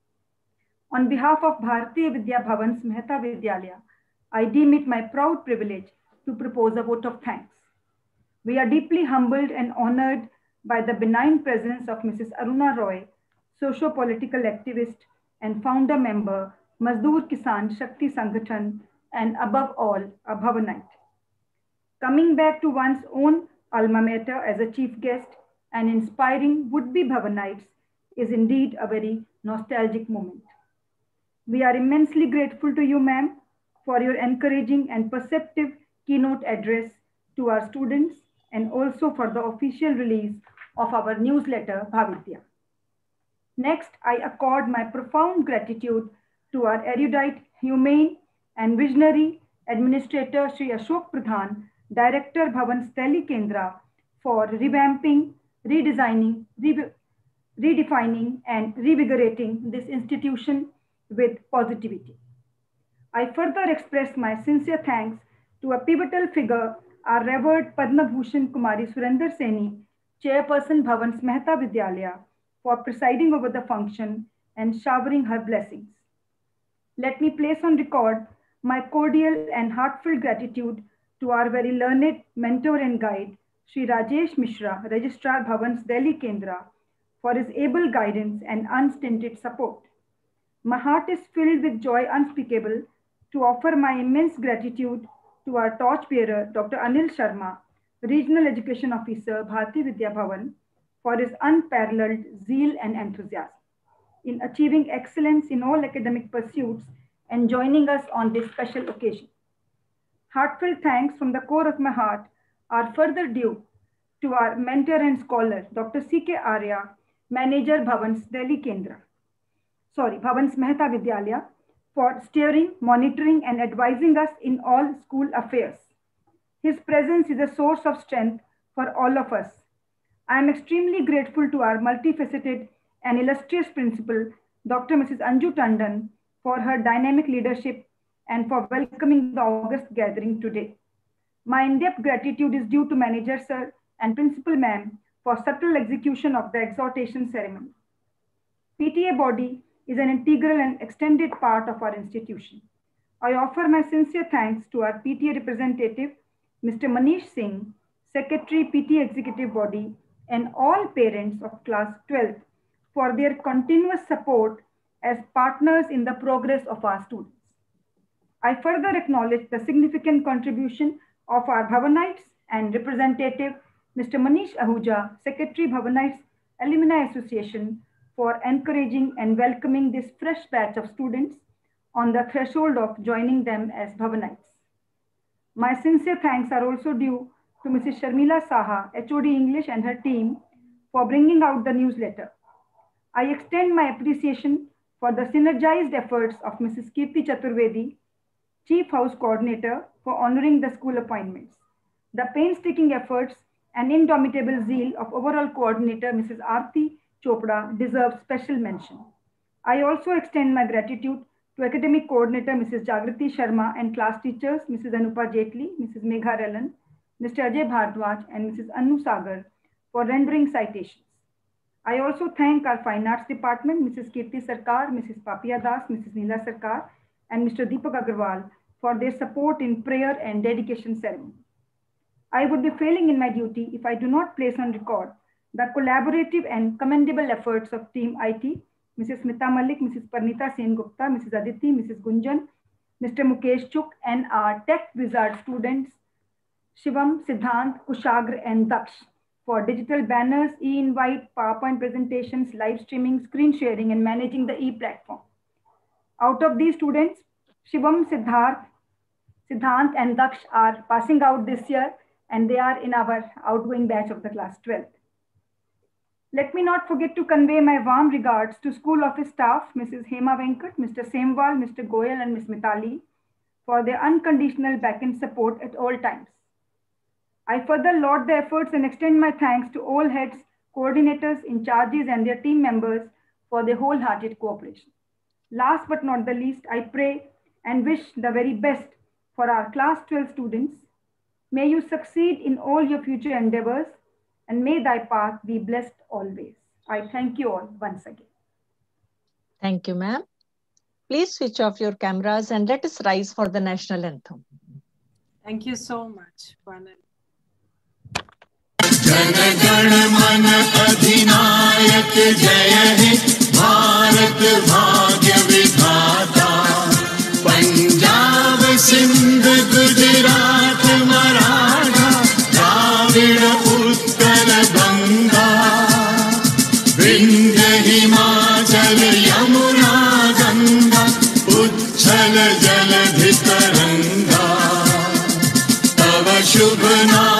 S7: On behalf of Bharatiya Vidya Bhavan's Mehta Vidyalaya, I deem it my proud privilege to propose a vote of thanks. We are deeply humbled and honored by the benign presence of Missus Aruna Roy, socio-political activist and founder member, Mazdoor Kisan Shakti Sangathan, and above all, a Bhavanite. Coming back to one's own alma mater as a chief guest and inspiring would-be Bhavanites is indeed a very nostalgic moment. We are immensely grateful to you, ma'am, for your encouraging and perceptive keynote address to our students and also for the official release of our newsletter, Bhavidya. Next, I accord my profound gratitude to our erudite, humane, and visionary administrator, Shri Ashok Pradhan, Director Bhavan Delhi Kendra, for revamping, redesigning, re redefining, and revigorating this institution with positivity. I further express my sincere thanks to a pivotal figure, our revered Padma Bhushan Kumari Surinder Seni, Chairperson Bhavan's Mehta Vidyalaya, for presiding over the function and showering her blessings. Let me place on record my cordial and heartfelt gratitude to our very learned mentor and guide, Shri Rajesh Mishra, Registrar Bhavan's Delhi Kendra, for his able guidance and unstinted support. My heart is filled with joy unspeakable to offer my immense gratitude to our torchbearer, Doctor Anil Sharma, Regional Education Officer, Bharatiya Vidya Bhavan, for his unparalleled zeal and enthusiasm. in achieving excellence in all academic pursuits and joining us on this special occasion. Heartfelt thanks from the core of my heart are further due to our mentor and scholar, Doctor C K Arya, Manager Bhavans Delhi Kendra, sorry, Bhavans Mehta Vidyalaya, for steering, monitoring, and advising us in all school affairs. His presence is a source of strength for all of us. I am extremely grateful to our multifaceted and illustrious principal, Doctor Missus Anju Tandon, for her dynamic leadership and for welcoming the August gathering today. My in-depth gratitude is due to Manager Sir and Principal Ma'am for subtle execution of the exhortation ceremony. P T A body is an integral and extended part of our institution. I offer my sincere thanks to our P T A representative, Mister Manish Singh, Secretary P T A Executive Body, and all parents of class twelfth for their continuous support as partners in the progress of our students. I further acknowledge the significant contribution of our Bhavanites and representative, Mister Manish Ahuja, Secretary Bhavanites Alumni Association, for encouraging and welcoming this fresh batch of students on the threshold of joining them as Bhavanites. My sincere thanks are also due to Missus Sharmila Saha, H O D English, and her team for bringing out the newsletter. I extend my appreciation for the synergized efforts of Missus Kirti Chaturvedi, Chief House Coordinator, for honoring the school appointments. The painstaking efforts and indomitable zeal of overall coordinator, Missus Aarti Chopra, deserves special mention. I also extend my gratitude to academic coordinator, Missus Jagrati Sharma, and class teachers, Missus Anupa Jetli, Missus Megha Relan, Mister Ajay Bhardwaj, and Missus Anu Sagar for rendering citations. I also thank our Fine Arts Department, Missus Kirti Sarkar, Missus Papia Das, Missus Neela Sarkar, and Mister Deepak Agarwal for their support in prayer and dedication ceremony. I would be failing in my duty if I do not place on record the collaborative and commendable efforts of Team I T, Missus Smita Malik, Missus Parnita Sen Gupta, Missus Aditi, Missus Gunjan, Mister Mukesh Chuk, and our tech wizard students, Shivam, Siddhant, Kushagra, and Daksh, for digital banners, e-invite, PowerPoint presentations, live streaming, screen sharing, and managing the e-platform. Out of these students, Shivam, Siddharth, Siddhant, and Daksh are passing out this year, and they are in our outgoing batch of the class twelfth. Let me not forget to convey my warm regards to school office staff, Missus Hema Venkat, Mister Semwal, Mister Goyal, and Miss Mitali, for their unconditional back-end support at all times. I further laud the efforts and extend my thanks to all heads, coordinators, in charges, and their team members for their wholehearted cooperation. Last but not the least, I pray and wish the very best for our class twelve students. May you succeed in all your future endeavors, and may thy path be blessed always. I thank you all once again.
S2: Thank you, ma'am. Please switch off your cameras and let us rise for the national anthem.
S1: Thank you so much, Vanan.
S8: Jana Gana मन अधिनायक जय हे भारत भाग्य विधाता पंजाब सिंध गुजरात मराठा द्राविड़ उत्कल गंगा विंध्य हिमाचल यमुना गंगा उच्छल जलधि तरंगा तव शुभ नाम